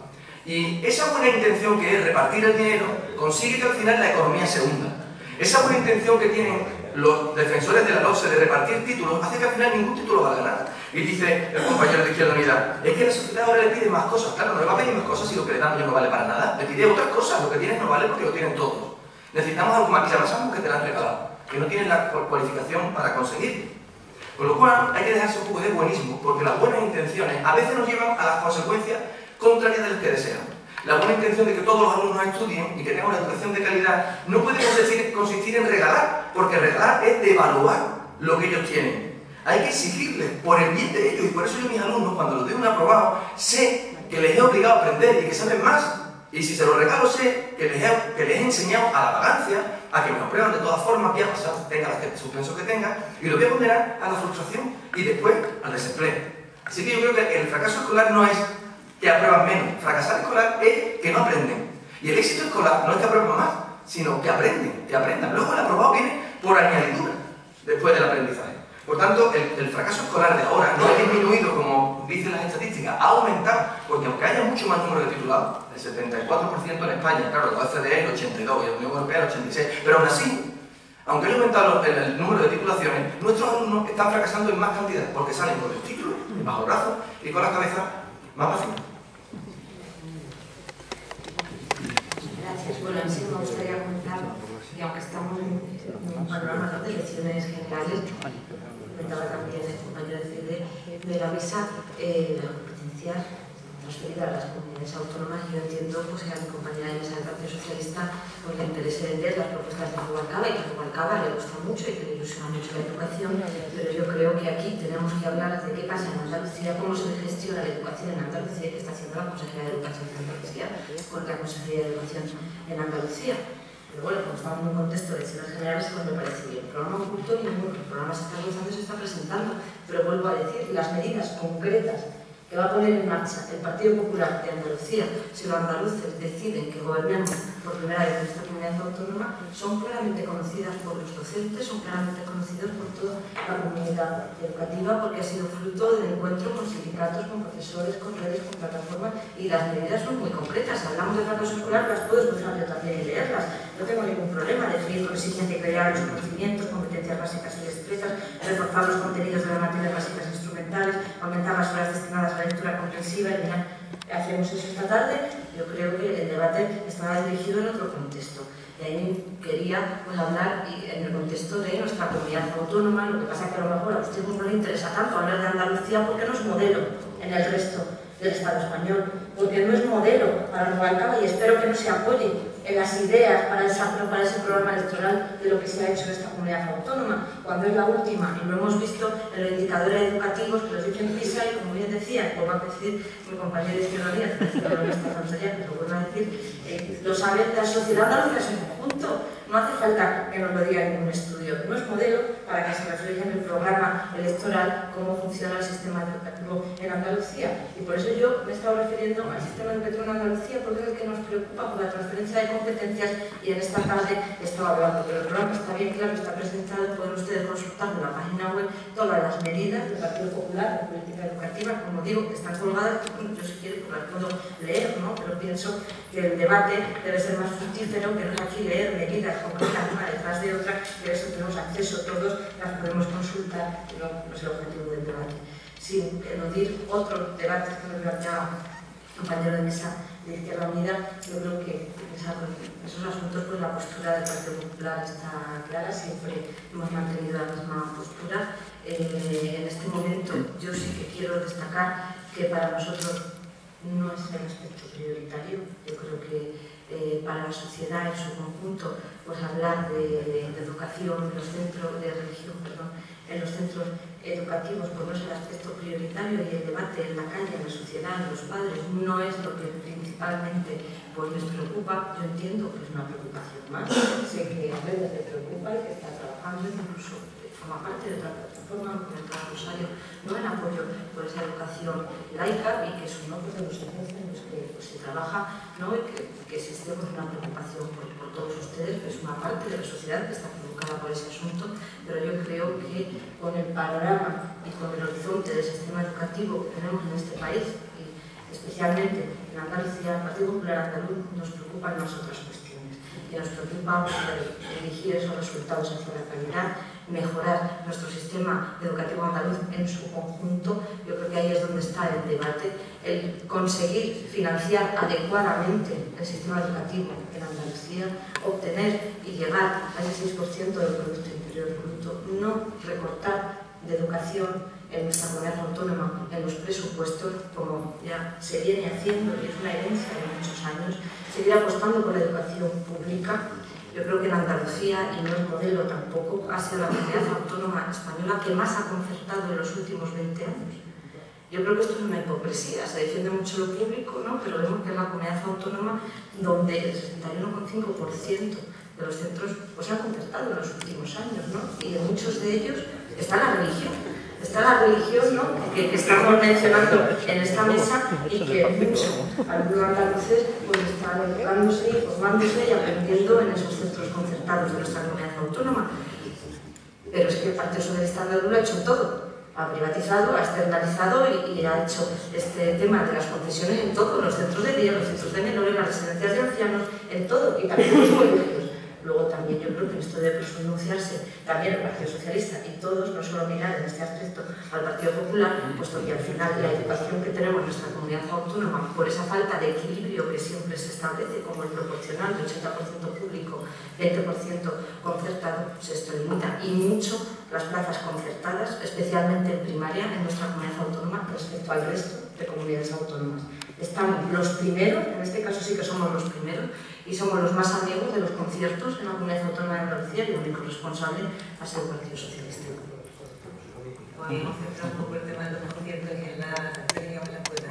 Y esa buena intención que es repartir el dinero, consigue que al final la economía se hunda. Esa buena intención que tienen los defensores de la LOCSE de repartir títulos, hace que al final ningún título valga nada. Y dice el compañero de Izquierda Unida, es que la sociedad ahora le pide más cosas. Claro, no le va a pedir más cosas si lo que le damos ya no vale para nada. Le pide otras cosas, lo que tienes no vale porque lo tienen todos. Necesitamos algo más que llamas que te lo han regalado, que no tienen la cualificación para conseguirlo. Con lo cual hay que dejarse un poco de buenismo, porque las buenas intenciones a veces nos llevan a las consecuencias contrarias de las que deseamos. La buena intención de que todos los alumnos estudien y que tengan una educación de calidad no puede consistir en regalar, porque regalar es devaluar lo que ellos tienen. Hay que exigirles por el bien de ellos, y por eso yo a mis alumnos, cuando los doy un aprobado, sé que les he obligado a aprender y que saben más. Y si se lo regalo, sé que les he enseñado a la vagancia, a que me lo aprueban de todas formas, voy a pasar, tenga las suspensos que tenga, y lo voy a condenar a la frustración y después al desempleo. Así que yo creo que el fracaso escolar no es que aprueban menos. Fracasar escolar es que no aprenden. Y el éxito escolar no es que aprueben más, sino que aprendan. Luego el aprobado viene por añadidura, después del aprendizaje. Por tanto, el fracaso escolar de ahora no ha disminuido, como dicen las estadísticas, ha aumentado, porque aunque haya mucho más número de titulados, el 74% en España, claro, la OCDE el 82% y la Unión Europea el 86%, pero aún así, aunque haya aumentado el número de titulaciones, nuestros alumnos están fracasando en más cantidad, porque salen con los títulos bajo el brazo y con la cabeza más vacía. Gracias. Bueno, en sí me gustaría comentar que aunque estamos en un panorama de elecciones generales, comentaba también el compañero de CD de la mesa, la competencia transferida a las comunidades autónomas. Yo entiendo pues, que a mi compañera Inés del Partido Socialista pues, le interese vender las propuestas de Rubalcaba y que a Rubalcaba le gusta mucho y que le ilusiona mucho la educación, pero yo creo que aquí tenemos que hablar de qué pasa en Andalucía, cómo se gestiona la educación en Andalucía y qué está haciendo la Consejería de Educación en Andalucía con la Consejería de Educación en Andalucía. Pero bueno, como estamos en un contexto de elecciones generales, pues me parece bien. El programa oculto ninguno, el programa se está realizando y se está presentando, pero vuelvo a decir, las medidas concretas que va a poner en marcha el Partido Popular de Andalucía, si los andaluces deciden que gobernemos por primera vez en esta comunidad autónoma, son claramente conocidas por los docentes, son claramente conocidos por toda la comunidad educativa, porque ha sido fruto del encuentro con sindicatos, con profesores, con redes, con plataformas, y las medidas son muy concretas. Si hablamos de fracaso escolar, las puedo escuchar yo también y leerlas. No tengo ningún problema. Definir con exigencia y crear los conocimientos, competencias básicas y destrezas, reforzar los contenidos de las materias básicas e instrumentales, aumentar las horas destinadas a la lectura comprensiva, y mira, hacemos eso esta tarde. Yo creo que el debate estaba dirigido en otro contexto. Y ahí quería pues, hablar en el contexto de nuestra comunidad autónoma. Lo que pasa es que a lo mejor a usted no le interesa tanto hablar de Andalucía porque no es modelo en el resto del Estado español, porque no es modelo para Rubalcaba, y espero que no se apoye en las ideas para ese programa electoral de lo que se ha hecho en esta comunidad autónoma, cuando es la última, y lo hemos visto en los indicadores educativos que los dicen PISA, y como bien decía, y vuelvo a decir mi compañero de Izquierda Unida, que lo vuelvo a decir, lo sabe la sociedad andaluza en su conjunto. No hace falta que nos lo diga ningún estudio. No es modelo para que se refleje en el programa electoral cómo funciona el sistema educativo en Andalucía. Y por eso yo me he estado refiriendo al sistema educativo en Andalucía, porque es el que nos preocupa por la transferencia de competencias, y en esta tarde estaba hablando. Pero el programa está bien claro, está presentado, pueden ustedes consultar en la página web todas las medidas del Partido Popular de política educativa. Como digo, están colgadas, yo si quiero pues las puedo leer, ¿no? Pero pienso que el debate debe ser más fructífero que no es aquí leer medidas concretas una detrás de otra, y a eso tenemos acceso todos, las podemos consultar, y no es el objetivo del debate. Sin eludir otro debate que me planteaba el compañero de mesa de Izquierda Unida, yo creo que en esos asuntos pues, la postura del Partido Popular está clara, siempre hemos mantenido la misma postura. En este momento yo sí que quiero destacar que para nosotros no es el aspecto prioritario. Yo creo que para la sociedad en su conjunto, pues hablar de educación en los centros de religión, en los centros educativos, pues no es el aspecto prioritario, y el debate en la calle, en la sociedad, en los padres, no es lo que principalmente pues, les preocupa. Yo entiendo que es una preocupación más, sé que a veces le preocupa y que está trabajando, incluso forma parte de otra plataforma, como el Rosario, no en apoyo por esa educación laica, y que es uno de los ejes en los que pues, se trabaja, ¿no? Y que existe pues, una preocupación por todos ustedes, que es una parte de la sociedad que está provocada por ese asunto. Pero yo creo que con el panorama y con el horizonte del sistema educativo que tenemos en este país, y especialmente en Andalucía, el Partido Popular Andaluz, nos preocupan más otras cuestiones, y nos preocupa dirigir esos resultados hacia la calidad, mejorar nuestro sistema educativo andaluz en su conjunto. Yo creo que ahí es donde está el debate, el conseguir financiar adecuadamente el sistema educativo en Andalucía, obtener y llegar a ese 6% del Producto Interior Bruto, no recortar de educación en nuestra comunidad autónoma en los presupuestos, como ya se viene haciendo, y es una herencia de muchos años, seguir apostando por la educación pública. Yo creo que en Andalucía, y no es modelo tampoco, ha sido la comunidad autónoma española que más ha concertado en los últimos 20 años. Yo creo que esto es una hipocresía, se defiende mucho lo público, ¿no? Pero vemos que es la comunidad autónoma donde el 61,5% de los centros pues, han concertado en los últimos años, ¿no? Y en muchos de ellos está la religión. Está la religión, ¿no? que estamos mencionando en esta mesa, y que muchos algunos andaluces pues, están educándose y formándose y aprendiendo en esos centros concertados de nuestra comunidad autónoma. Pero es que el Partido Socialista andaluz lo ha hecho todo. Ha privatizado, ha externalizado y ha hecho este tema de las concesiones en todos los centros de día, los centros de menores, las residencias de ancianos, en todo, y también los colegios. Luego también yo creo que esto debe pronunciarse también el Partido Socialista, y todos, no solo mirar en este aspecto al Partido Popular, puesto que al final la educación que tenemos en nuestra comunidad autónoma, por esa falta de equilibrio que siempre se establece como el proporcional de 80% público, 20% concertado, se extralimita y mucho las plazas concertadas, especialmente en primaria, en nuestra comunidad autónoma respecto al resto de comunidades autónomas. Estamos los primeros, en este caso sí que somos los primeros, y somos los más amigos de los conciertos en la Comunidad Autónoma de Andalucía, y el único responsable ha sido el Partido Socialista. Podemos centrar un poco el tema de los conciertos en la teoría de la escuela.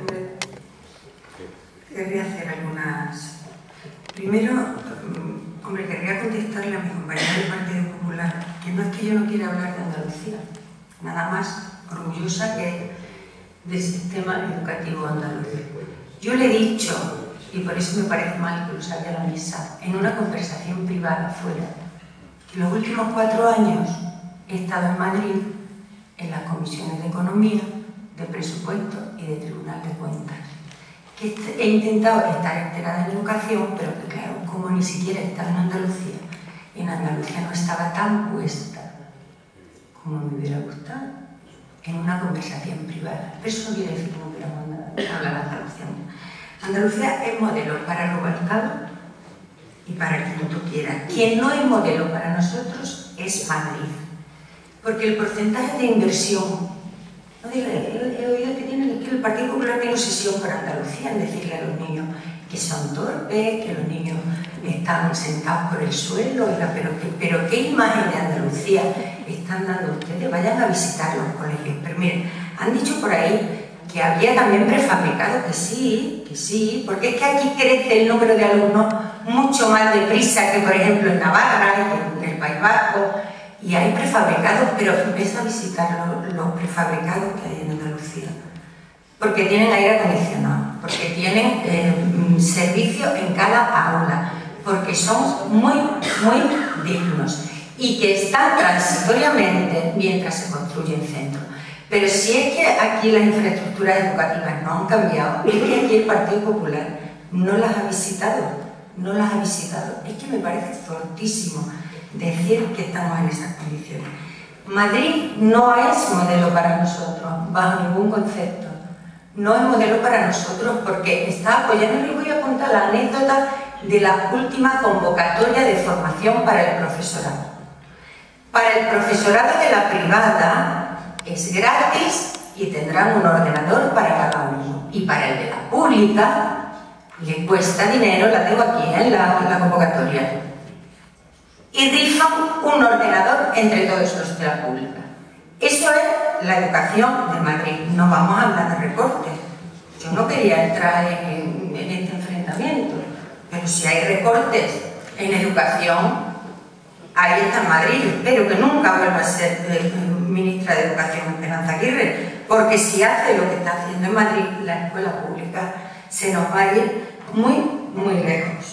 Querría hacer algunas... Primero, hombre, querría contestarle a mi compañera del Partido Popular que no es que yo no quiera hablar de Andalucía, nada más orgullosa que del sistema educativo andaluz. Yo le he dicho, y por eso me parece mal que lo saque a la mesa, en una conversación privada fuera, que los últimos 4 años he estado en Madrid en las comisiones de Economía, de Presupuesto y de Tribunal de Cuentas. Que he intentado estar enterada en educación, pero que claro, como ni siquiera estaba en Andalucía no estaba tan puesta como me hubiera gustado en una conversación privada. Pero eso no quiere decir que no queramos hablar de Andalucía. Andalucía es modelo para los balcanos y para el que tú quieras. Quien no es modelo para nosotros es Madrid. Porque el porcentaje de inversión, no digo, he oído que el Partido Popular tiene obsesión por Andalucía en decirle a los niños que son torpes, que los niños están sentados por el suelo, pero ¿qué imagen de Andalucía están dando ustedes? Vayan a visitar los colegios. Pero miren, han dicho por ahí que había también prefabricado, que sí, porque es que aquí crece el número de alumnos mucho más deprisa que por ejemplo en Navarra y en el País Vasco, y hay prefabricados, pero ves a visitar los prefabricados que hay en Andalucía, porque tienen aire acondicionado, porque tienen servicio en cada aula, porque son muy dignos y que están transitoriamente mientras se construyen centros. Pero si es que aquí las infraestructuras educativas no han cambiado, es que aquí el Partido Popular no las ha visitado, es que me parece fortísimo decir que estamos en esas condiciones. Madrid no es modelo para nosotros, bajo ningún concepto. No es modelo para nosotros porque está apoyando, les voy a contar la anécdota de la última convocatoria de formación para el profesorado. Para el profesorado de la privada es gratis y tendrán un ordenador para cada uno. Y para el de la pública le cuesta dinero, la tengo aquí en la convocatoria. Y rifan un ordenador entre todos los de la pública. Eso es la educación de Madrid. No vamos a hablar de recortes. Yo no quería entrar en este enfrentamiento, pero si hay recortes en educación, ahí está Madrid. Espero que nunca vuelva a ser ministra de Educación Esperanza Aguirre, porque si hace lo que está haciendo en Madrid, la escuela pública se nos va a ir muy lejos.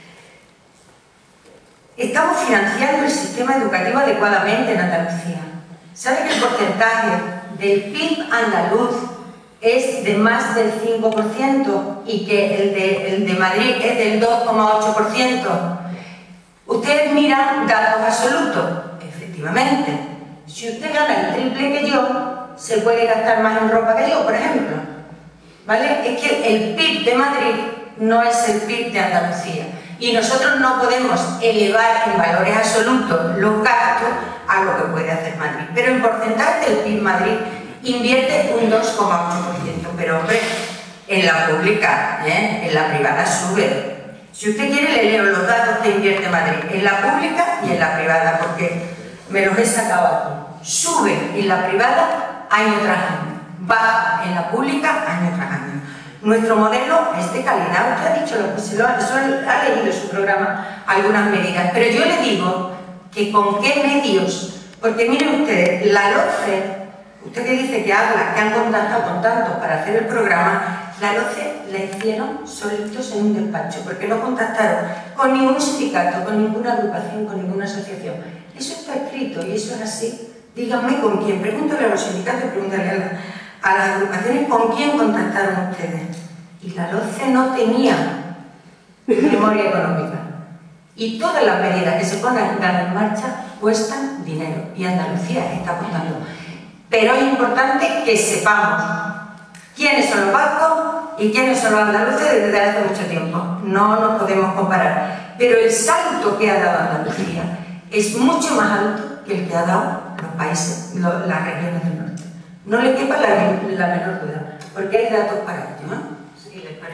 Estamos financiando el sistema educativo adecuadamente en Andalucía. ¿Sabe que el porcentaje del PIB andaluz es de más del 5% y que el de Madrid es del 2,8%? Ustedes miran datos absolutos. Efectivamente, si usted gana el triple que yo, se puede gastar más en ropa que yo, por ejemplo. ¿Vale? Es que el PIB de Madrid no es el PIB de Andalucía. Y nosotros no podemos elevar en valores absolutos los gastos a lo que puede hacer Madrid. Pero en porcentaje del PIB Madrid invierte un 2,8%. Pero hombre, en la pública, en la privada sube. Si usted quiere le leo los datos que invierte Madrid, en la pública y en la privada, porque me los he sacado aquí. Sube en la privada año tras año, baja en la pública año tras año. Nuestro modelo es de calidad. Usted ha dicho, ha leído su programa algunas medidas, pero yo le digo que con qué medios, porque miren ustedes, la LOCE, usted que dice que habla, que han contactado con tantos para hacer el programa, la LOCE la hicieron solitos en un despacho, porque no contactaron con ningún sindicato, con ninguna agrupación, con ninguna asociación. Eso está escrito y eso es así. Díganme con quién, pregúntale a los sindicatos, pregúntale a las agrupaciones con quién contactaron ustedes. Y la LOCE no tenía memoria económica. Y todas las medidas que se pongan en marcha cuestan dinero. Y Andalucía está costando. Pero es importante que sepamos quiénes son los vascos y quiénes son los andaluces desde hace mucho tiempo. No nos podemos comparar. Pero el salto que ha dado Andalucía es mucho más alto que el que ha dado los países, las regiones del norte. No le quepa la menor duda, porque hay datos para ello, ¿no? Sí, les parece.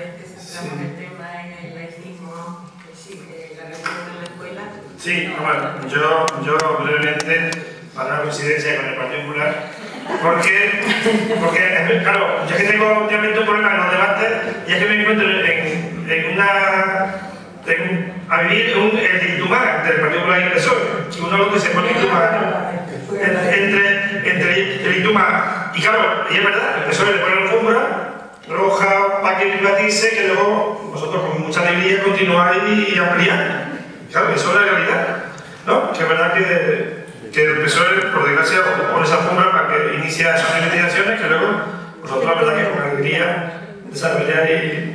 centramos el tema en el laicismo, que sí, que la religión en la escuela. Sí, bueno, yo brevemente, para una coincidencia con el Partido Popular, porque claro, ya que tengo últimamente un problema en los debates, y es que me encuentro a vivir el ditumar del Partido Popular y el PSOE, y uno lo que se pone entre el ditumar, y claro, y es verdad, el PSOE le pone la alfombra roja para que privatice, que luego vosotros con mucha alegría continuáis y ampliáis. Claro, eso es la realidad, ¿no? Que es verdad que el PSOE, por desgracia, pone esa alfombra para que inicie esas investigaciones que luego vosotros, la verdad, que con alegría desarrolláis.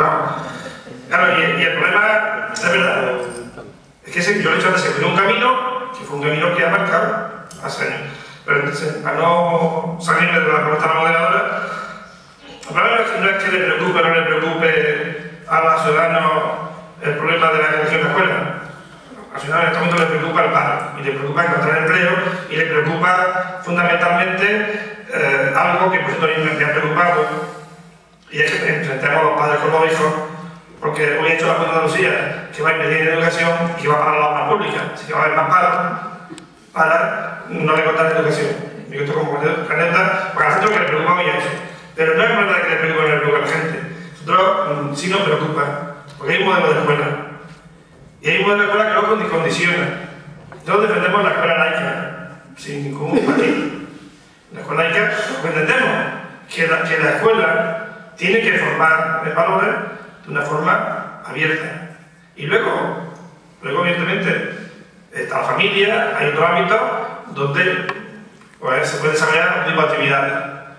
Claro, y el problema, es verdad, es que yo le he dicho antes, se fue un camino, que fue un camino que ha marcado hace años. Pero entonces, para no salirme de la propuesta de la moderadora, el problema no es que le preocupe o no le preocupe a los ciudadanos el problema de la elección de la escuela. Al final, en este momento le preocupa el paro, y le preocupa encontrar empleo, y le preocupa fundamentalmente algo que por cierto a mí me ha preocupado, y es que enfrentemos a los padres con los hijos, porque hoy he hecho la Junta de Andalucía que va a invertir en educación y que va a parar la obra pública, así que va a haber más paro para no recortar la educación. Me digo esto como caneta, porque a la gente lo que le preocupa hoy es eso. Pero no es verdad que le preocupa o no le preocupa a la gente. Nosotros sí nos preocupa, porque hay un modelo de escuela. Y hay un modelo de escuela que lo condiciona. Nosotros defendemos la escuela laica, sin ningún matiz. La escuela laica, pues entendemos que la escuela tiene que formar en valores de una forma abierta. Y luego evidentemente, está la familia, hay otros ámbitos donde pues, se puede desarrollar otro tipo de actividades.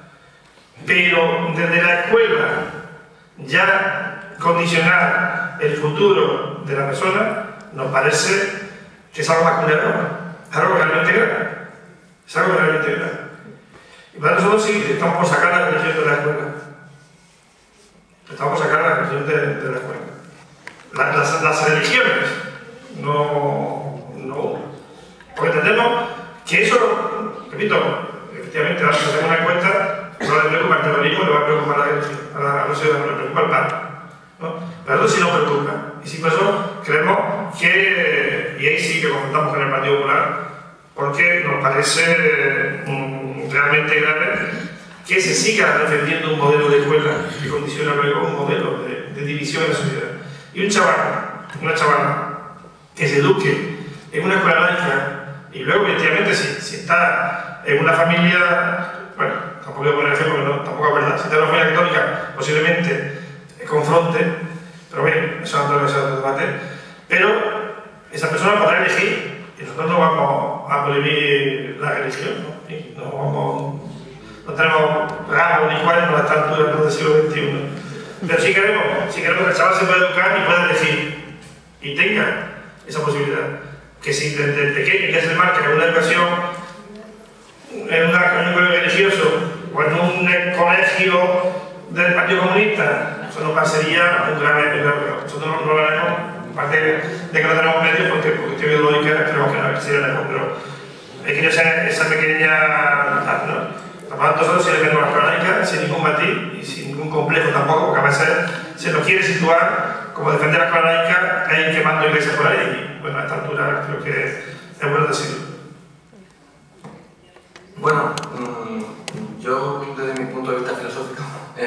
Pero desde la escuela ya condicionar el futuro de la persona nos parece que es algo más que un error, es algo realmente grave. Es algo realmente grave. Y para nosotros sí estamos por sacar la religión de la escuela. Estamos por sacar la religión de la escuela. Las religiones no. Porque entendemos que eso, repito, efectivamente, si hacemos una encuesta, no le preocupa el terrorismo, le va a preocupar a los ciudadanos, le preocupa el paro, ¿no? Pero eso sí nos preocupa. Y sí, por eso creemos que, y ahí sí que confrontamos con el Partido Popular, porque nos parece realmente grave que se siga defendiendo un modelo de escuela que condiciona luego un modelo de división de la sociedad. Y un chaval, una chavala, que se eduque en una escuela laica y luego, efectivamente, si está en una familia, bueno, tampoco voy a poner ejemplo, porque tampoco es verdad, si está en una familia católica, posiblemente confronte, pero bien, eso es otro debate, pero esa persona podrá elegir y nosotros no vamos a prohibir la religión, ¿no? No tenemos ramos ni cuales para esta altura del siglo XXI. Pero sí queremos que el chaval se pueda educar y pueda elegir y tenga esa posibilidad. Que si desde pequeño ya se marca en una educación, en un colegio religioso o en un colegio del Partido Comunista, eso nos parecería un grave error. Nosotros no lo haremos, aparte de que no tenemos medios, porque por cuestión ideológica creo que no sería mejor, pero es que yo sé esa pequeña. ¿no? Nosotros sí defendemos la escuela laica sin ningún matiz y sin ningún complejo tampoco, porque a veces se nos quiere situar como defender la escuela laica hay quemando iglesias por ahí y bueno, a esta altura creo que es bueno decirlo. Bueno, yo desde mi punto de vista filosófico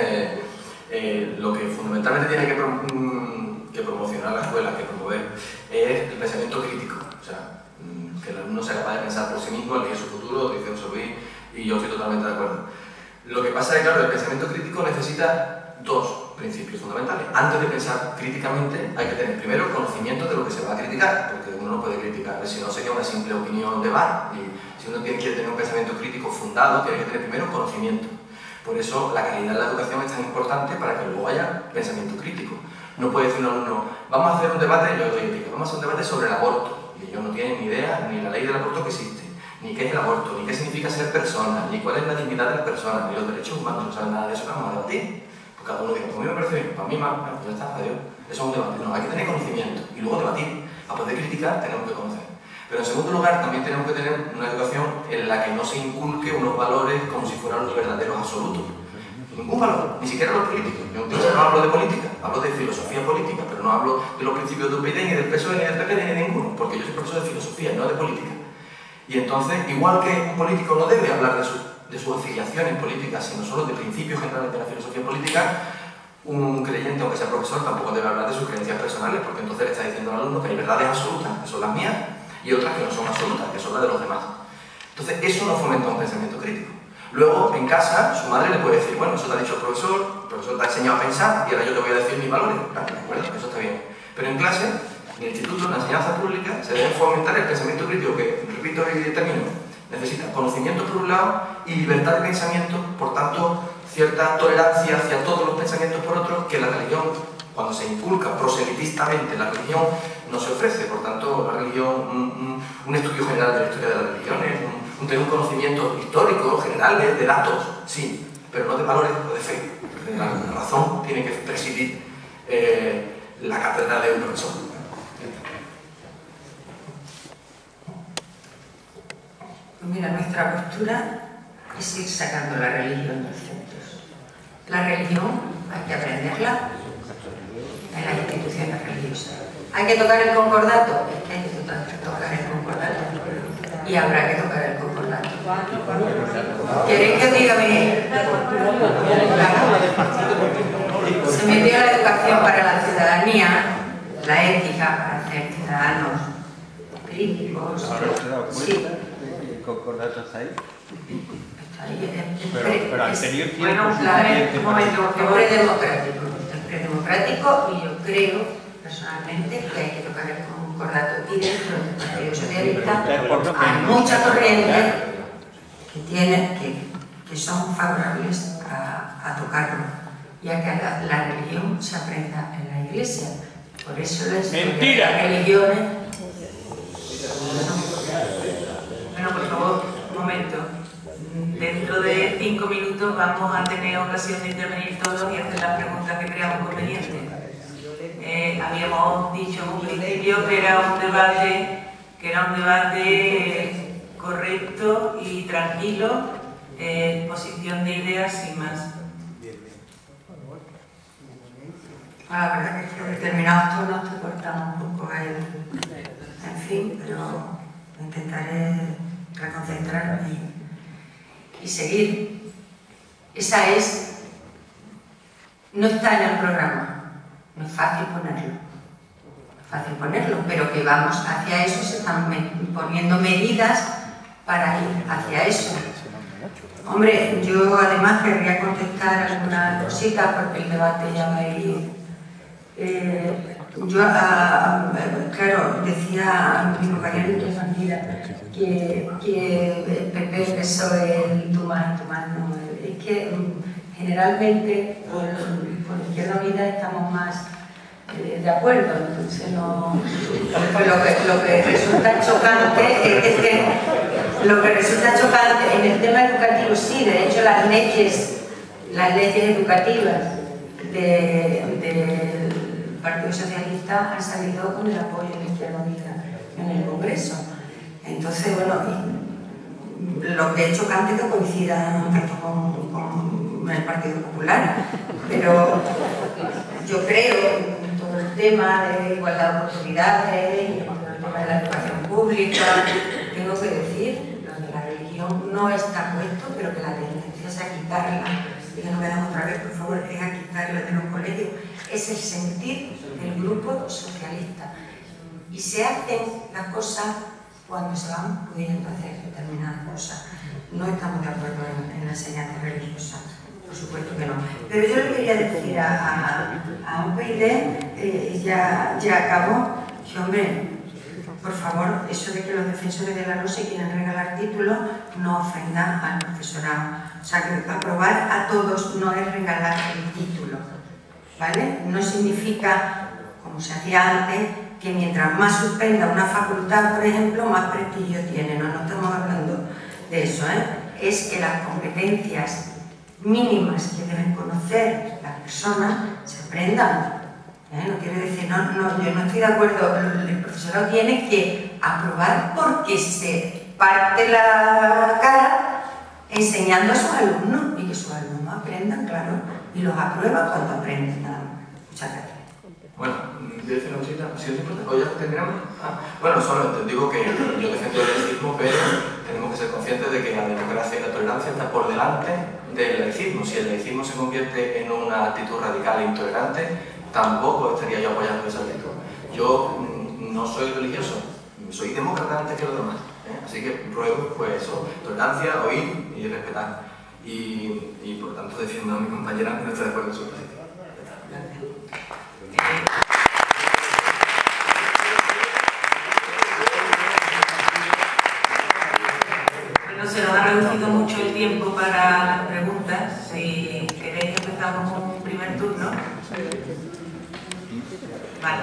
lo que fundamentalmente tiene que promocionar la escuela, que promover, es el pensamiento crítico, o sea, que el alumno sea capaz de pensar por sí mismo, elegir su futuro, dice José Luis, y yo estoy totalmente de acuerdo. Lo que pasa es que, claro, el pensamiento crítico necesita dos principios fundamentales. Antes de pensar críticamente, hay que tener primero conocimiento de lo que se va a criticar, porque uno no puede criticar, si no sería una simple opinión de bar. Y si uno quiere tener un pensamiento crítico fundado, tiene que tener primero conocimiento. Por eso la calidad de la educación es tan importante para que luego haya pensamiento crítico. No puede decir un alumno, vamos a hacer un debate, yo doy ética, vamos a hacer un debate sobre el aborto, y ellos no tienen ni idea ni la ley del aborto que existe, ni qué es el aborto, ni qué significa ser persona, ni cuál es la dignidad de las personas, ni los derechos humanos, no saben nada de eso, vamos a debatir. Porque cada uno dice, pues a mí me parece bien, para mí más, bueno, ya está, adiós. Eso es un debate. No, hay que tener conocimiento y luego debatir. A poder criticar tenemos que conocer. Pero en segundo lugar, también tenemos que tener una educación en la que no se inculque unos valores como si fueran los verdaderos absolutos. Ningún valor, ni siquiera los políticos. Yo no hablo de política, hablo de filosofía política, pero no hablo de los principios de UPyD, ni del PSOE, ni del PP, ni de ninguno, porque yo soy profesor de filosofía, no de política. Y entonces, igual que un político no debe hablar de sus afiliaciones políticas, sino solo de principios generales de la filosofía política, un creyente, aunque sea profesor, tampoco debe hablar de sus creencias personales, porque entonces le está diciendo al alumno que hay verdades absolutas, que son las mías, y otras que no son absolutas, que son las de los demás. Entonces, eso no fomenta un pensamiento crítico. Luego, en casa, su madre le puede decir, bueno, eso te ha dicho el profesor te ha enseñado a pensar, y ahora yo te voy a decir mis valores. Claro, ¿de acuerdo? Eso está bien. Pero en clase, en el instituto, en la enseñanza pública, se debe fomentar el pensamiento crítico, que, repito y termino, necesita conocimiento por un lado y libertad de pensamiento, por tanto, cierta tolerancia hacia todos los pensamientos por otro, que la religión, cuando se inculca proselitistamente la religión, no se ofrece. Por tanto, la religión, un estudio general de la historia de las religiones, tener un conocimiento histórico, general, de datos, sí, pero no de valores o de fe. La razón tiene que presidir la cátedra de un profesor. Pues mira, nuestra postura es ir sacando la religión de los centros. La religión hay que aprenderla en las instituciones religiosas. ¿Hay que tocar el concordato? Es que hay que tocar el concordato. Y habrá que tocar el concordato. ¿Queréis que os diga bien? Se metió la educación para la ciudadanía, la ética para hacer ciudadanos críticos. ¿Ahora se ha dado cuenta? Sí. ¿El concordato está ahí? Pero al tener tiempo bueno, suficiente un momento, es predemocrático y yo creo personalmente que hay que tocar el concordato, y dentro del Partido Socialista hay mucha corriente que son favorables a tocarlo, ya que la religión se aprenda en la Iglesia. Por eso las religiones... Bueno, por favor, un momento. Dentro de 5 minutos vamos a tener ocasión de intervenir todos y hacer las preguntas que creamos convenientes. Habíamos dicho en un principio que era un debate correcto y tranquilo, exposición de ideas sin más. La verdad es que en determinados tonos te cortamos un poco en fin, pero intentaré reconcentrarme y seguir. Esa es... No está en el programa. No es fácil ponerlo, pero que vamos hacia eso, se están poniendo medidas para ir hacia eso. Hombre, yo además querría contestar alguna cosita porque el debate ya va a ir. Claro, decía mi compañero que el PP, el PSOE, el tú más no. Es que generalmente con la Izquierda Unida estamos más de acuerdo, entonces no... Lo que resulta chocante es que en el tema educativo sí, de hecho las leyes educativas del Partido Socialista han salido con el apoyo de la Izquierda Unida en el Congreso. Entonces, bueno, lo que es chocante es que coincida tanto con el Partido Popular, pero yo creo en todo el tema de igualdad de oportunidades y en todo el tema de la educación pública, tengo que decir, lo de la religión no está puesto, pero que la tendencia es a quitarla, y que no me dan otra vez, por favor, es a quitarla de los colegios. Es el sentir del grupo socialista. Y se hacen las cosas cuando se van pudiendo hacer determinadas cosas. No estamos de acuerdo en la enseñanza religiosa, por supuesto que no. Pero yo le quería decir a UPyD, ya acabó, que hombre, por favor, eso de que los defensores de la luz se quieren regalar títulos no ofenda al profesorado. O sea, que aprobar a todos no es regalar el título, ¿vale? No significa, como se hacía antes, que mientras más suspenda una facultad, por ejemplo, más prestigio tiene. No estamos hablando de eso, ¿eh? Es que las competencias mínimas que deben conocer las personas se aprendan. No quiere decir, yo no estoy de acuerdo, el profesorado tiene que aprobar porque se parte la cara enseñando a sus alumnos y que sus alumnos aprendan, claro, y los aprueba cuando aprenden nada más. Muchas gracias. Bueno, voy a decir una cosita, si os importa, ¿o ya terminamos? Bueno, solo digo que yo defiendo el laicismo, pero tenemos que ser conscientes de que la democracia y la tolerancia están por delante del laicismo. Si el laicismo se convierte en una actitud radical e intolerante, tampoco estaría yo apoyando esa actitud. Yo no soy religioso, soy demócrata antes que los demás, ¿eh? Así que ruego, pues eso, tolerancia, oír y respetar. Y por tanto defiendo a mi compañera que no está de acuerdo en su posición. Bueno, se nos ha reducido mucho el tiempo para las preguntas. Si queréis empezamos un primer turno. Vale.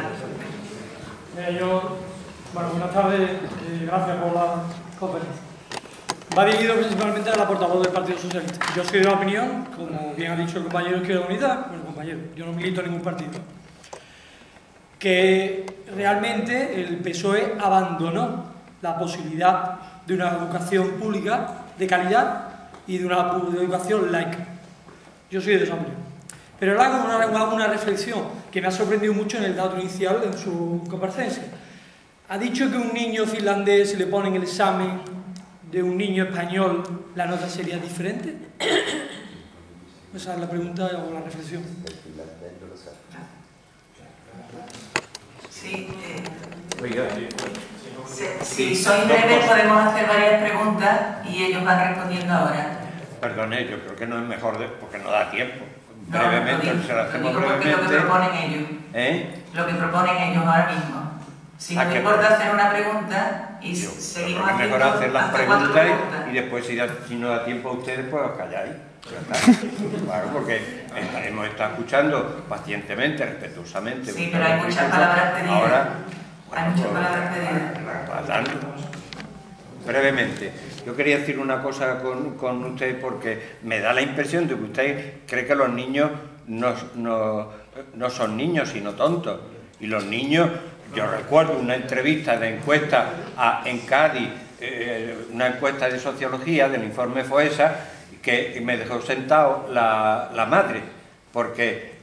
Bueno, buenas tardes, gracias por la conferencia. Va dirigido principalmente a la portavoz del Partido Socialista. Yo soy de la opinión, como bien ha dicho el compañero Izquierda Unida, bueno, compañero, yo no milito en ningún partido, que realmente el PSOE abandonó la posibilidad de una educación pública de calidad y de una educación laica. Yo soy de esa opinión. Pero hago una reflexión que me ha sorprendido mucho en el dato inicial en su comparecencia. Ha dicho que un niño finlandés, si le ponen el examen de un niño español, la nota sería diferente. Esa es la pregunta o la reflexión. Sí, Oiga, si sois breves podemos hacer varias preguntas y ellos van respondiendo ahora. perdone, yo creo que no es mejor porque no da tiempo. No, Brevemente, lo se lo hacemos digo porque brevemente. lo que proponen ellos. Lo que proponen ellos ahora mismo. Si nos importa hacer una pregunta y seguimos haciendo. Es mejor hacer las hasta 4 preguntas y después, si no da tiempo a ustedes, pues os calláis. Claro, porque hemos estado escuchando pacientemente, respetuosamente. Sí, pero hay muchas palabras pedidas. Ahora, hay muchas palabras pedidas. Brevemente, yo quería decir una cosa con usted porque me da la impresión de que usted cree que los niños no son niños, sino tontos. Y los niños, yo recuerdo una entrevista de encuesta en Cádiz, una encuesta de sociología del informe FOESA, que me dejó sentado la madre, porque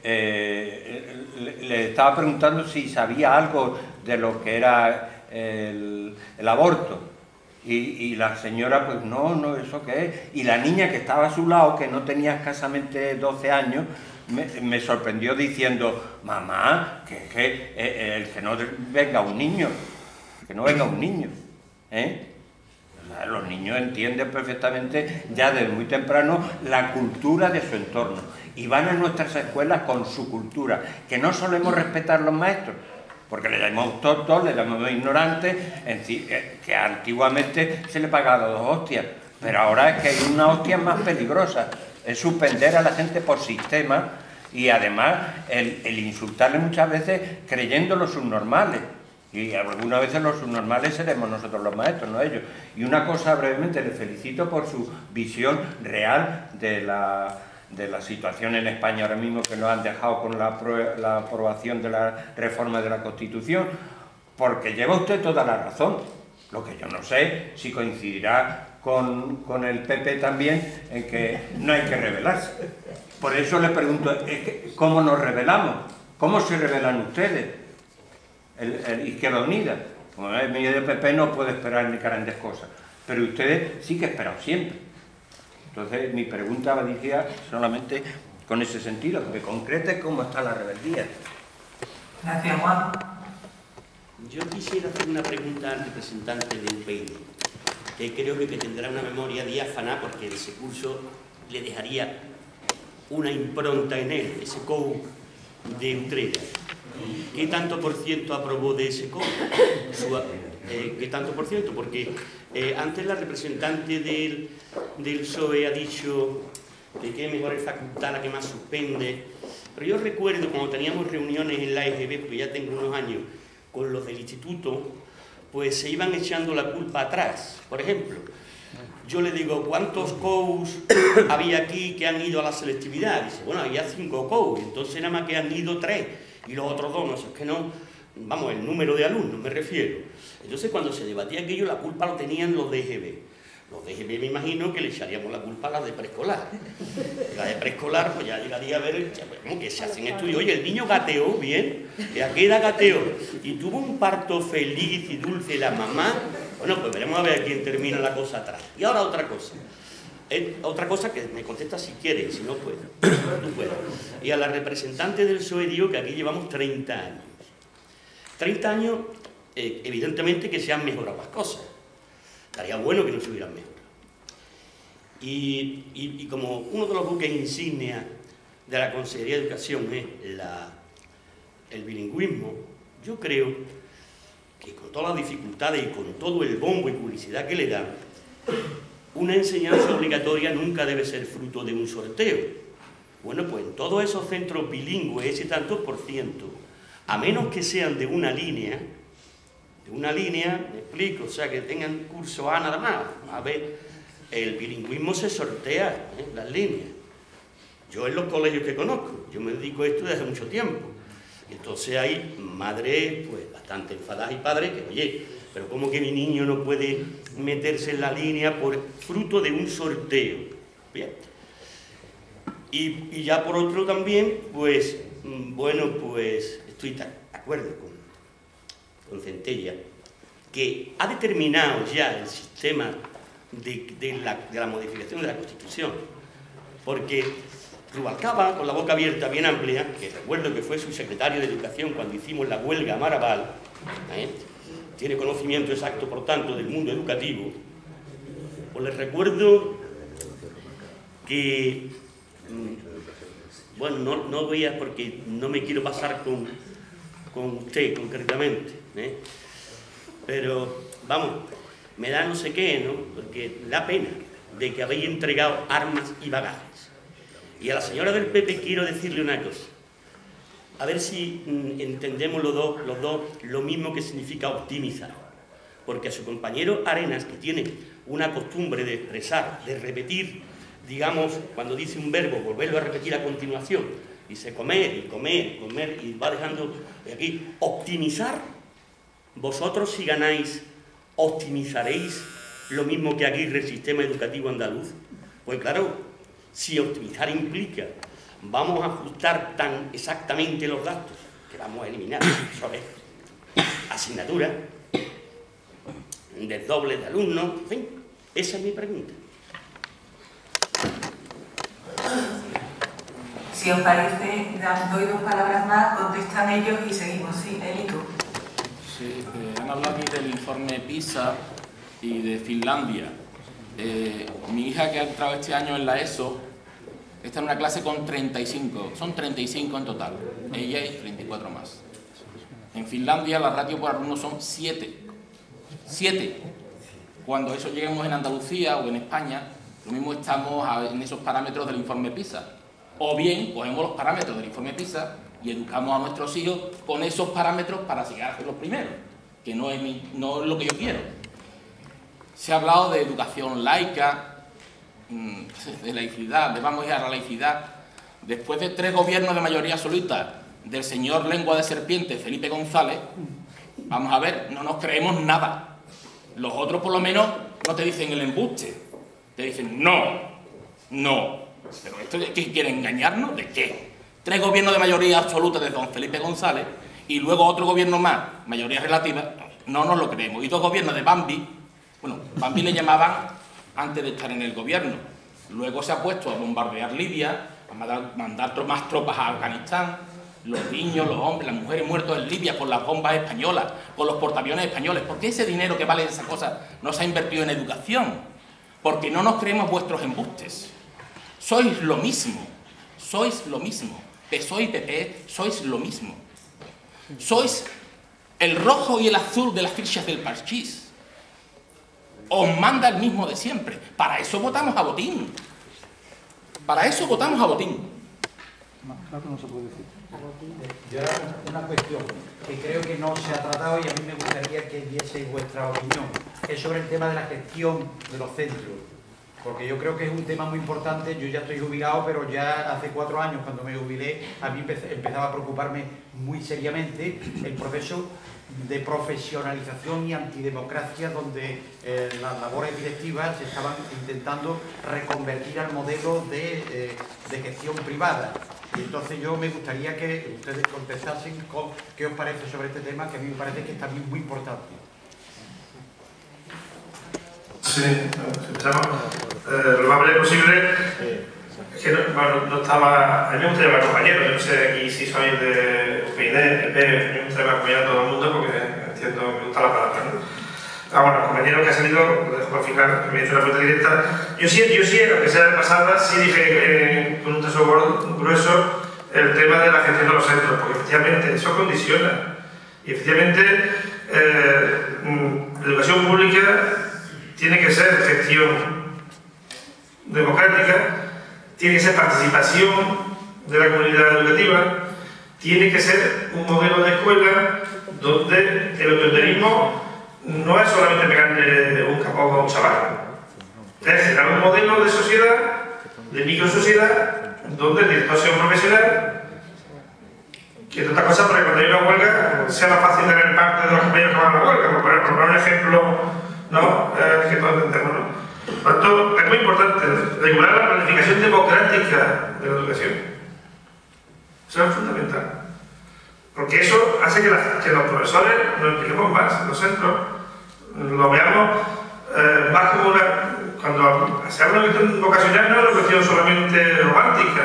le estaba preguntando si sabía algo de lo que era el aborto. Y la señora, pues no, ¿eso qué es? Y la niña que estaba a su lado, que no tenía escasamente 12 años, me sorprendió diciendo, mamá, que no venga un niño, que no venga un niño, ¿eh? O sea, los niños entienden perfectamente ya desde muy temprano la cultura de su entorno y van a nuestras escuelas con su cultura, que no solemos respetar los maestros, porque le llamamos tontos, le llamamos ignorantes, que antiguamente se le pagaba 2 hostias, pero ahora es que hay una hostia más peligrosa, es suspender a la gente por sistema y además el insultarle muchas veces creyendo los subnormales. Y algunas veces los subnormales seremos nosotros los maestros, no ellos. Y una cosa brevemente, le felicito por su visión real de la situación en España ahora mismo, que nos han dejado con la aprobación de la reforma de la Constitución, porque lleva usted toda la razón. Lo que yo no sé si coincidirá con el PP también en que no hay que rebelarse. Por eso le pregunto, ¿cómo nos rebelamos? ¿Cómo se rebelan ustedes? El Izquierda Unida, como es medio de PP, no puede esperar ni grandes cosas, pero ustedes sí que esperan siempre. Entonces mi pregunta va dirigida solamente con ese sentido, que concrete cómo está la rebeldía. Gracias, Juan. Yo quisiera hacer una pregunta al representante de UPyD, que creo que tendrá una memoria diáfana porque ese curso le dejaría una impronta en él, ese COU de Utrera. ¿Qué tanto por ciento aprobó de ese COU? ¿Qué tanto por ciento? Porque antes la representante del PSOE ha dicho de que mejor es facultad la que más suspende, pero yo recuerdo cuando teníamos reuniones en la EGB, porque ya tengo unos años, con los del instituto, pues se iban echando la culpa atrás. Por ejemplo, yo le digo, ¿cuántos COUs había aquí que han ido a la selectividad? Dice, bueno, había 5 COUs, entonces nada más que han ido 3, y los otros 2, no sé, es que no, vamos, el número de alumnos me refiero. Entonces cuando se debatía aquello, la culpa lo tenían los de EGB. Los de EGB me imagino que le echaríamos la culpa a las de preescolar. La de preescolar, pues ya llegaría a ver que se hacen estudios. Oye, el niño gateó bien, ¿a qué edad gateó? Y tuvo un parto feliz y dulce la mamá. Bueno, pues veremos a ver a quién termina la cosa atrás. Y ahora otra cosa. Otra cosa que me contesta si quiere, si no puede. Tú puedes. Y a la representante del PSOE digo que aquí llevamos 30 años. 30 años, evidentemente que se han mejorado las cosas. Estaría bueno que no se hubieran mejorado. Y como uno de los buques insignia de la Consejería de Educación es el bilingüismo, yo creo que con todas las dificultades y con todo el bombo y publicidad que le dan, una enseñanza obligatoria nunca debe ser fruto de un sorteo. Bueno, pues en todos esos centros bilingües, ese tantos por ciento, a menos que sean de una línea, me explico, o sea, que tengan curso A nada más. A ver, el bilingüismo se sortea, las líneas. Yo en los colegios que conozco, yo me dedico a esto desde hace mucho tiempo. Entonces hay madres, pues, bastante enfadadas y padres que, oye, pero ¿cómo que mi niño no puede meterse en la línea por fruto de un sorteo? Bien. Y ya por otro también, pues, bueno, pues, estoy de acuerdo con Centella, que ha determinado ya el sistema de la modificación de la Constitución, porque Rubalcaba, con la boca abierta bien amplia, que recuerdo que fue su secretario de Educación cuando hicimos la huelga a Maraval, tiene conocimiento exacto, por tanto, del mundo educativo, pues les recuerdo que, bueno, no voy a, porque no me quiero pasar con usted concretamente, pero vamos, me da no sé qué, ¿no? Porque da pena de que habéis entregado armas y bagajes. Y a la señora del PP quiero decirle una cosa, a ver si entendemos los dos lo mismo que significa optimizar, porque a su compañero Arenas, que tiene una costumbre de expresar, de repetir, digamos, cuando dice un verbo, volverlo a repetir a continuación, dice comer y comer, comer, y va dejando aquí, optimizar. Vosotros, si ganáis, optimizaréis lo mismo que Aguirre, el sistema educativo andaluz. Pues claro, si optimizar implica vamos a ajustar tan exactamente los gastos que vamos a eliminar sobre asignatura, desdoble de alumnos, en fin, esa es mi pregunta. Si os parece, doy 2 palabras más, contestan ellos y seguimos. Sí, Elito. Sí, han hablado aquí del informe PISA y de Finlandia. Mi hija, que ha entrado este año en la ESO, está en una clase con 35, son 35 en total, ella y 34 más. En Finlandia la ratio por alumno son 7. Cuando eso lleguemos en Andalucía o en España, lo mismo estamos en esos parámetros del informe PISA. O bien cogemos los parámetros del informe PISA y educamos a nuestros hijos con esos parámetros para llegar a ser los primeros, que no es lo que yo quiero. Se ha hablado de educación laica, de laicidad, de vamos a ir a la laicidad. Después de 3 gobiernos de mayoría absoluta del señor lengua de serpiente Felipe González, vamos a ver, no nos creemos nada. Los otros por lo menos no te dicen el embuste, te dicen no. Pero esto es que quieren engañarnos, ¿de qué? 3 gobiernos de mayoría absoluta de don Felipe González y luego otro gobierno más, mayoría relativa, no nos lo creemos. Y 2 gobiernos de Bambi, bueno, Bambi le llamaban antes de estar en el gobierno. Luego se ha puesto a bombardear Libia, a mandar más tropas a Afganistán, los niños, los hombres, las mujeres muertos en Libia por las bombas españolas, por los portaaviones españoles. ¿Por qué ese dinero que vale esa cosa no se ha invertido en educación? Porque no nos creemos vuestros embustes. Sois lo mismo. PSOE y PP sois lo mismo. Sois el rojo y el azul de las fichas del parchís. Os manda el mismo de siempre. Para eso votamos a Botín. Más claro no se puede decir. Yo una cuestión que creo que no se ha tratado y a mí me gustaría que dieseis vuestra opinión. Es sobre el tema de la gestión de los centros. Porque yo creo que es un tema muy importante. Yo ya estoy jubilado, pero ya hace 4 años, cuando me jubilé, a mí empezaba a preocuparme muy seriamente el proceso de profesionalización y antidemocracia, donde las labores directivas se estaban intentando reconvertir al modelo de gestión privada. Y entonces yo me gustaría que ustedes contestasen con qué os parece sobre este tema, que a mí me parece que es también muy importante. Sí, empezamos lo más breve posible. Es que no estaba. A mí me gusta llamar compañeros, yo no sé aquí si sois de UPyD, PP, me gusta llamar compañero a todo el mundo porque entiendo, me gusta la palabra, ¿no? Bueno, compañero que ha salido, lo dejo al final, que me ha hecho una pregunta directa. Yo sí, aunque sea de pasada, sí dije con un tesoro grueso el tema de la gestión de los centros, porque efectivamente eso condiciona. Y efectivamente la educación pública tiene que ser gestión democrática, tiene que ser participación de la comunidad educativa, tiene que ser un modelo de escuela donde el autoritarismo no es solamente pegarle un capó a un chaval, es generar un modelo de sociedad, de microsociedad, donde el director sea un profesional, que entre otras cosas, para que cuando hay una huelga sea más fácil de ver parte de los compañeros que van a la huelga, por poner un ejemplo, ¿no? Que todos entendemos, ¿no? Por tanto, es muy importante regular la planificación democrática de la educación. Eso es fundamental. Porque eso hace que los profesores nos impliquemos más, los centros, lo veamos más como una. Cuando se habla de una cuestión vocacional, no es una cuestión solamente romántica.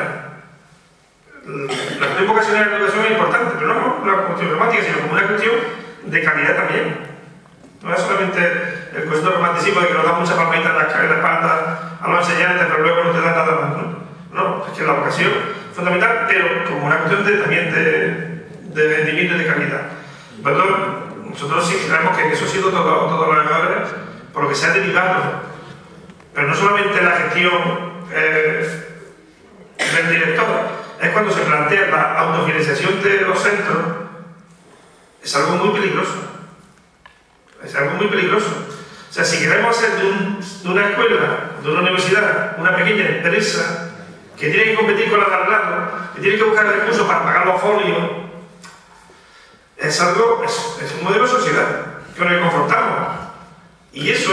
La cuestión vocacional de la educación es importante, pero no como una cuestión romántica, sino como una cuestión de calidad también. No es solamente el concepto romanticismo de que nos da mucha palmadita en la espalda a los enseñantes, pero luego no te da nada más, ¿no? No, es que la vocación es fundamental, pero como una cuestión también de rendimiento y de calidad. Pero nosotros sí creemos que eso ha sido todos los errores por lo que se ha derivado. Pero no solamente la gestión del director, es cuando se plantea la autofinanciación de los centros, es algo muy peligroso. Es algo muy peligroso. O sea, si queremos hacer de una escuela, de una universidad, una pequeña empresa que tiene que competir con la de al lado, que tiene que buscar recursos para pagar los folios, es un modelo de sociedad con el que confrontamos. Y eso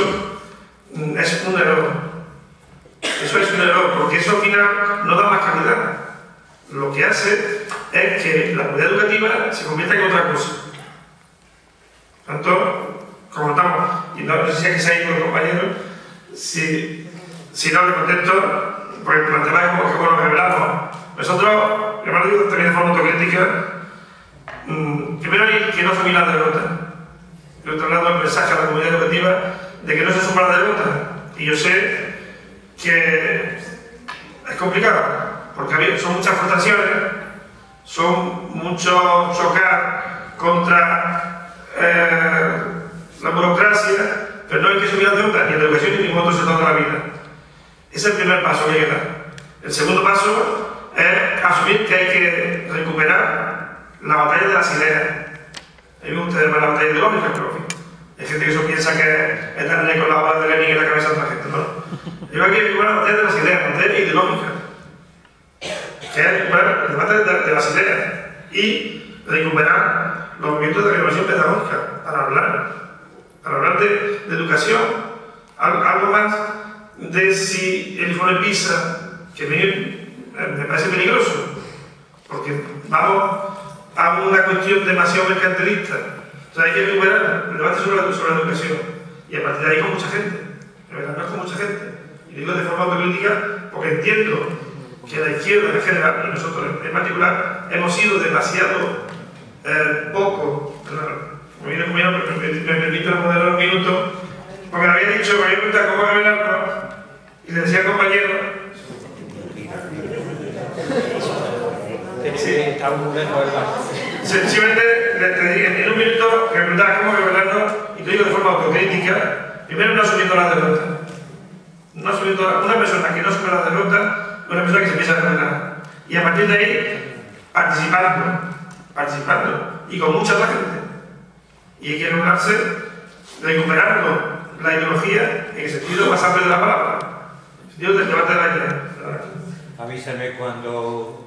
es un error. Eso es un error, porque eso al final no da más calidad. Lo que hace es que la comunidad educativa se convierta en otra cosa. Por tanto, como estamos, y no sé si aquí se ha ido el compañero, si no le contesto, porque planteáis como que bueno, revelamos. Nosotros, además lo digo también de forma autocrítica, primero hay que no asumir la derrota. Yo traslado el mensaje a la comunidad educativa de que no se asuma la derrota. Y yo sé que es complicado, porque son muchas frustraciones, son muchos chocar contra la burocracia, pero no hay que subir la derrota ni en la educación ni en ningún otro sector de la vida. Ese es el primer paso que hay que dar. El segundo paso es asumir que hay que recuperar la batalla de las ideas. A mí me gusta llamar la batalla ideológica, pero en fin, hay gente que eso piensa que es darle con la bala de Lenin en la cabeza a otra gente, ¿no? Yo aquí hay que recuperar la batalla de las ideas, la batalla ideológica, que es recuperar el debate de las ideas y recuperar los movimientos de renovación pedagógica para hablar de educación, algo más de si el informe PISA, que me parece peligroso, porque vamos a una cuestión demasiado mercantilista. O sea, hay que recuperar el debate sobre la educación y a partir de ahí con mucha gente, de verdad, no es con mucha gente. Y digo de forma autocrítica porque entiendo que la izquierda en general, y nosotros en particular, hemos sido demasiado poco. Me permito moderar un minuto, porque me había dicho, me había preguntado cómo revelarlo, y le decía al compañero. Sencillamente te dije en un minuto que me preguntaba cómo revelarlo, y te digo de forma autocrítica, primero no asumiendo la derrota. No asumiendo una persona que no asume la derrota, una persona que se empieza a revelar. Y a partir de ahí, participando, y con mucha otra gente. Y hay que lograrse recuperando la ideología en el sentido más amplio de la palabra, en el sentido del debate de la idea. Avísame cuando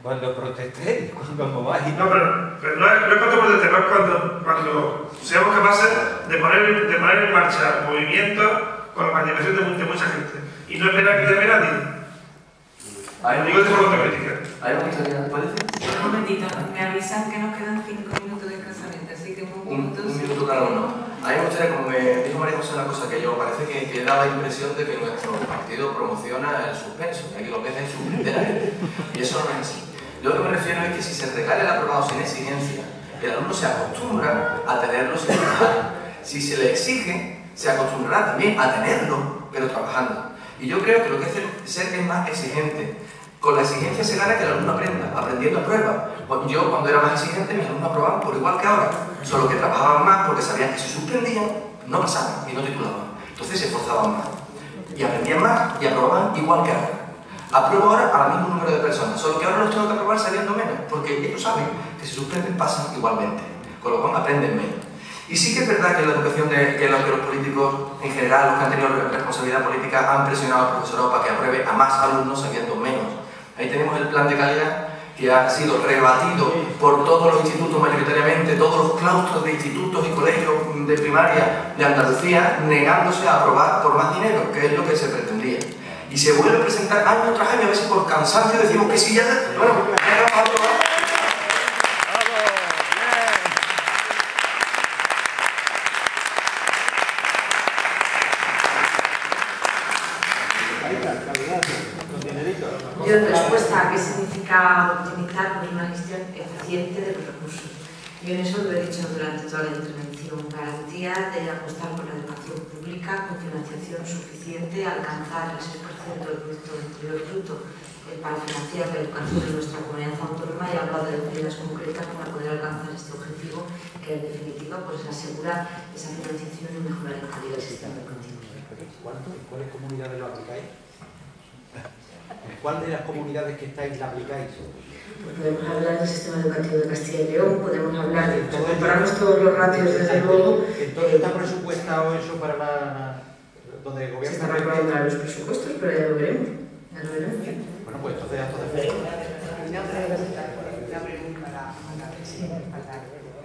Cuando protestéis, cuando mováis. No, pero no es cuando protestemos, es cuando seamos capaces de poner en marcha movimientos con la participación de mucha gente. Y no esperar que llame nadie. Lo digo de forma autocrítica. Un momentito, me avisan que nos quedan 5 minutos de casamiento, así que un minuto cada uno. A mí me gustaría, como me dijo María José, una cosa que yo parece que da la impresión de que nuestro partido promociona el suspenso, que aquí lo que hace es suspender a la gente. Y eso no es así. Yo lo que me refiero es que si se regala el aprobado sin exigencia, el alumno se acostumbra a tenerlo sin trabajar. Si se le exige, se acostumbrará también a tenerlo, pero trabajando. Y yo creo que lo que hace ser es más exigente. Con la exigencia se gana que el alumno aprenda, aprendiendo a prueba. Yo, cuando era más exigente, mis alumnos aprobaban por igual que ahora, solo que trabajaban más porque sabían que si suspendían, no pasaban y no titulaban. Entonces se esforzaban más. Y aprendían más y aprobaban igual que ahora. Apruebo ahora al mismo número de personas, solo que ahora los tengo que aprobar sabiendo menos, porque ellos saben que si suspenden pasan igualmente, con lo cual aprenden menos. Y sí que es verdad que la educación que los políticos en general, los que han tenido responsabilidad política, han presionado al profesorado para que apruebe a más alumnos sabiendo menos. Ahí tenemos el plan de calidad que ha sido rebatido por todos los institutos, mayoritariamente todos los claustros de institutos y colegios de primaria de Andalucía, negándose a aprobar por más dinero, que es lo que se pretendía. Y se vuelve a presentar año tras año, a veces por cansancio decimos que sí, ya, bueno, ya vamos a aprobar. Yo, en respuesta a qué significa optimizar, pues una gestión eficiente de los recursos. Yo en eso lo he dicho durante toda la intervención. Garantía de apostar por la educación pública con financiación suficiente, alcanzar el 6% del Producto Interior Bruto para financiar la educación de nuestra comunidad autónoma, y he hablado de medidas concretas para poder alcanzar este objetivo, que en definitiva pues asegura esa financiación y mejorar la calidad del sistema educativo. ¿En cuáles comunidades lo aplicáis? ¿En cuál de las comunidades que estáis la aplicáis? Pues podemos hablar del sistema educativo de Castilla y León, podemos hablar de compararnos todos los ratios, desde luego. ¿Entonces está presupuestado eso para donde el gobierno? Se están aprobando los presupuestos, pero ya lo veremos. Ya lo veremos. Bueno, pues entonces ya todo Una pregunta a la presidenta.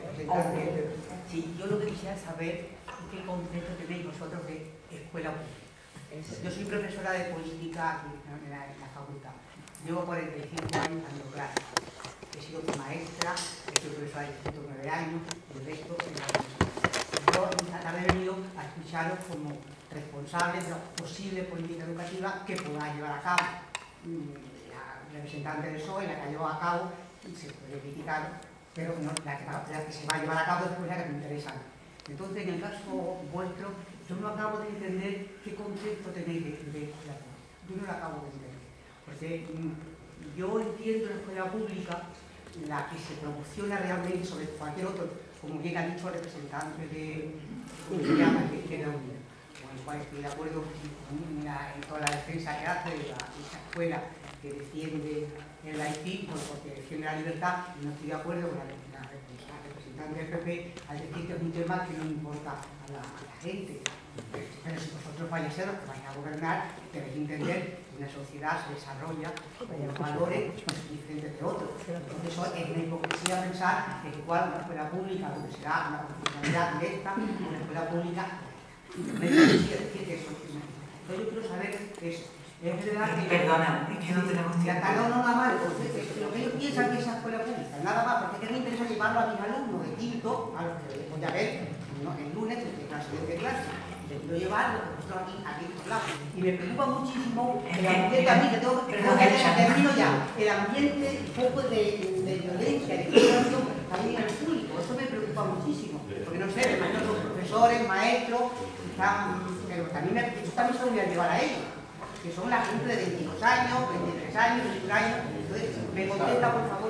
Sí, yo lo que quisiera saber es qué concepto tenéis vosotros de escuela pública. Yo soy profesora de política aquí en la facultad. Llevo 45 años dando clases. He sido maestra, he sido profesora de 109 años, y el resto en la universidad. Yo esta tarde he venido a escucharos como responsables de la posible política educativa que pueda llevar a cabo la representante del PSOE, la que ha llevado a cabo, y se puede criticar, pero no, la que se va a llevar a cabo después es la que me interesa. Entonces, en el caso vuestro, yo no acabo de entender qué concepto tenéis de escuela pública. Yo no lo acabo de entender. Porque yo entiendo la escuela pública, la que se promociona realmente sobre cualquier otro, como bien ha dicho el representante de Izquierda Unida, con el cual estoy de acuerdo en toda la defensa que hace de esa escuela que defiende el laicismo, porque defiende la libertad, y no estoy de acuerdo con la representante del PP al decir que es un tema que no importa a la gente. Pero si vosotros vais a ser los que vais a gobernar, tenéis que entender que una sociedad se desarrolla con unos valores diferentes de otros. Entonces eso es una hipocresía pensar que igual una escuela pública, donde será una proporcionalidad directa, una escuela pública, no es decir que eso. Entonces yo quiero saber eso. Es verdad que... Perdona, es que no tenemos tiempo. No, nada más. Lo que ellos piensan que es esa escuela pública, nada más, porque es que me interesa llevarlo a mis alumnos de quinto, a los que voy a ver el lunes, de clase de clase. Les quiero llevar lo que vosotros aquí hablamos. Y me preocupa muchísimo el ambiente, a mí que tengo que termino ya, el ambiente un poco de violencia, de discriminación también en el público. Eso me preocupa muchísimo. Porque no sé, los profesores, maestros, pero también eso también se lo voy a llevar a ellos, que son la gente de 22 años, 23 años, 21 años. Entonces, me contesta, por favor.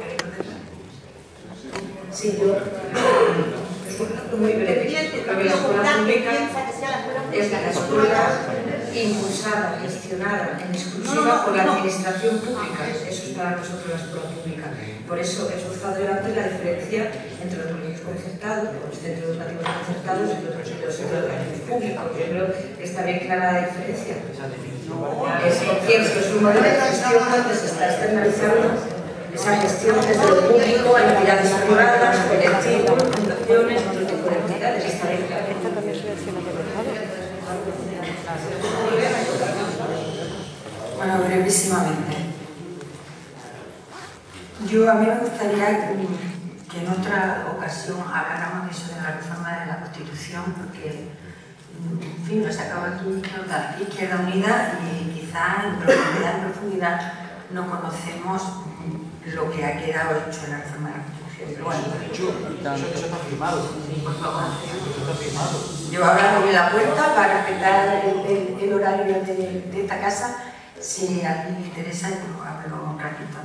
Sí, yo... Muy breve. La escuela pública es la escuela impulsada, gestionada en exclusiva por la administración pública. Eso es para nosotros la escuela pública. Por eso he esforzado delante la diferencia entre los colegios concertados, los centros educativos concertados y los centros educativos públicos. Yo creo que está bien clara la diferencia. Es cierto, es un modelo de gestión donde se está externalizando esa gestión desde lo público, entidades privadas, colectivos, fundaciones, otro tipo de entidades. Bueno, brevísimamente. A mí me gustaría que en otra ocasión habláramos de eso de la reforma de la Constitución, porque, en fin, nos acaba aquí Izquierda Unida y quizá en profundidad no conocemos lo que ha quedado hecho en la reforma de la Constitución. Pero bueno, eso está firmado. Por favor. Eso está firmado. Yo ahora abro la puerta para respetar el horario de esta casa. Si a alguien le interesa, yo hablo un ratito.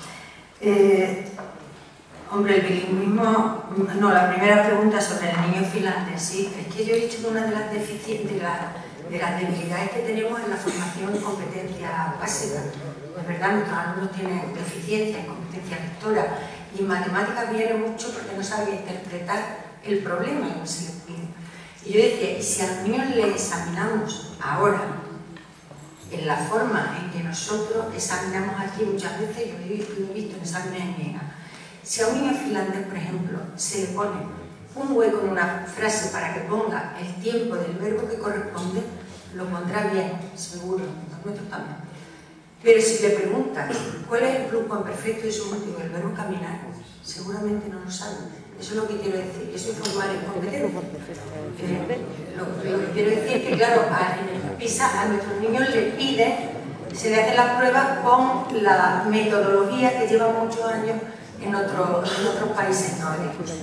Hombre, el bilingüismo... No, la primera pregunta sobre el niño finlandés, sí. Es que yo he dicho que una de las debilidades que tenemos es la formación en competencia básica. Es verdad, nuestros alumnos tienen deficiencia en competencia lectora y en matemáticas viene mucho porque no saben interpretar el problema que se les pide. Y yo decía, y si a los niños les examinamos ahora en la forma en que nosotros examinamos aquí muchas veces, yo lo he visto en exámenes en EGA, si a un niño finlandés, por ejemplo, se le pone un hueco en una frase para que ponga el tiempo del verbo que corresponde, lo pondrá bien, seguro, nosotros también. Pero si le preguntas cuál es el plucuamperfecto de subjuntivo del verbo caminar, seguramente no lo sabe. Eso es lo que quiero decir, eso es formar en competencia. Lo que quiero decir es que, claro, en el PISA a nuestros niños les pide, se le hace las pruebas con la metodología que lleva muchos años en otros países nórdicos.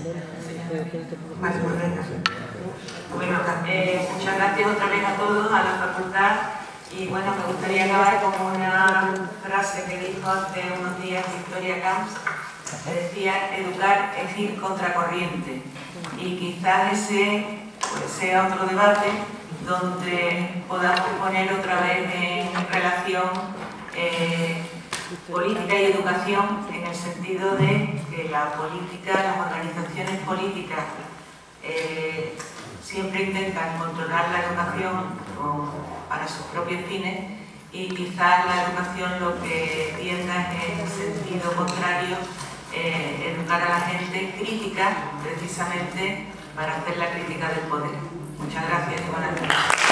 Bueno, muchas gracias otra vez a todos, a la facultad. Y bueno, me gustaría acabar con una frase que dijo hace unos días Victoria Camps. Decía, educar es ir contracorriente. Y quizás ese sea otro debate donde podamos poner otra vez en relación política y educación, en el sentido de que la política, las organizaciones políticas siempre intentan controlar la educación para sus propios fines, y quizás la educación lo que tienda es en el sentido contrario, educar a la gente crítica, precisamente para hacer la crítica del poder. Muchas gracias y buenas noches.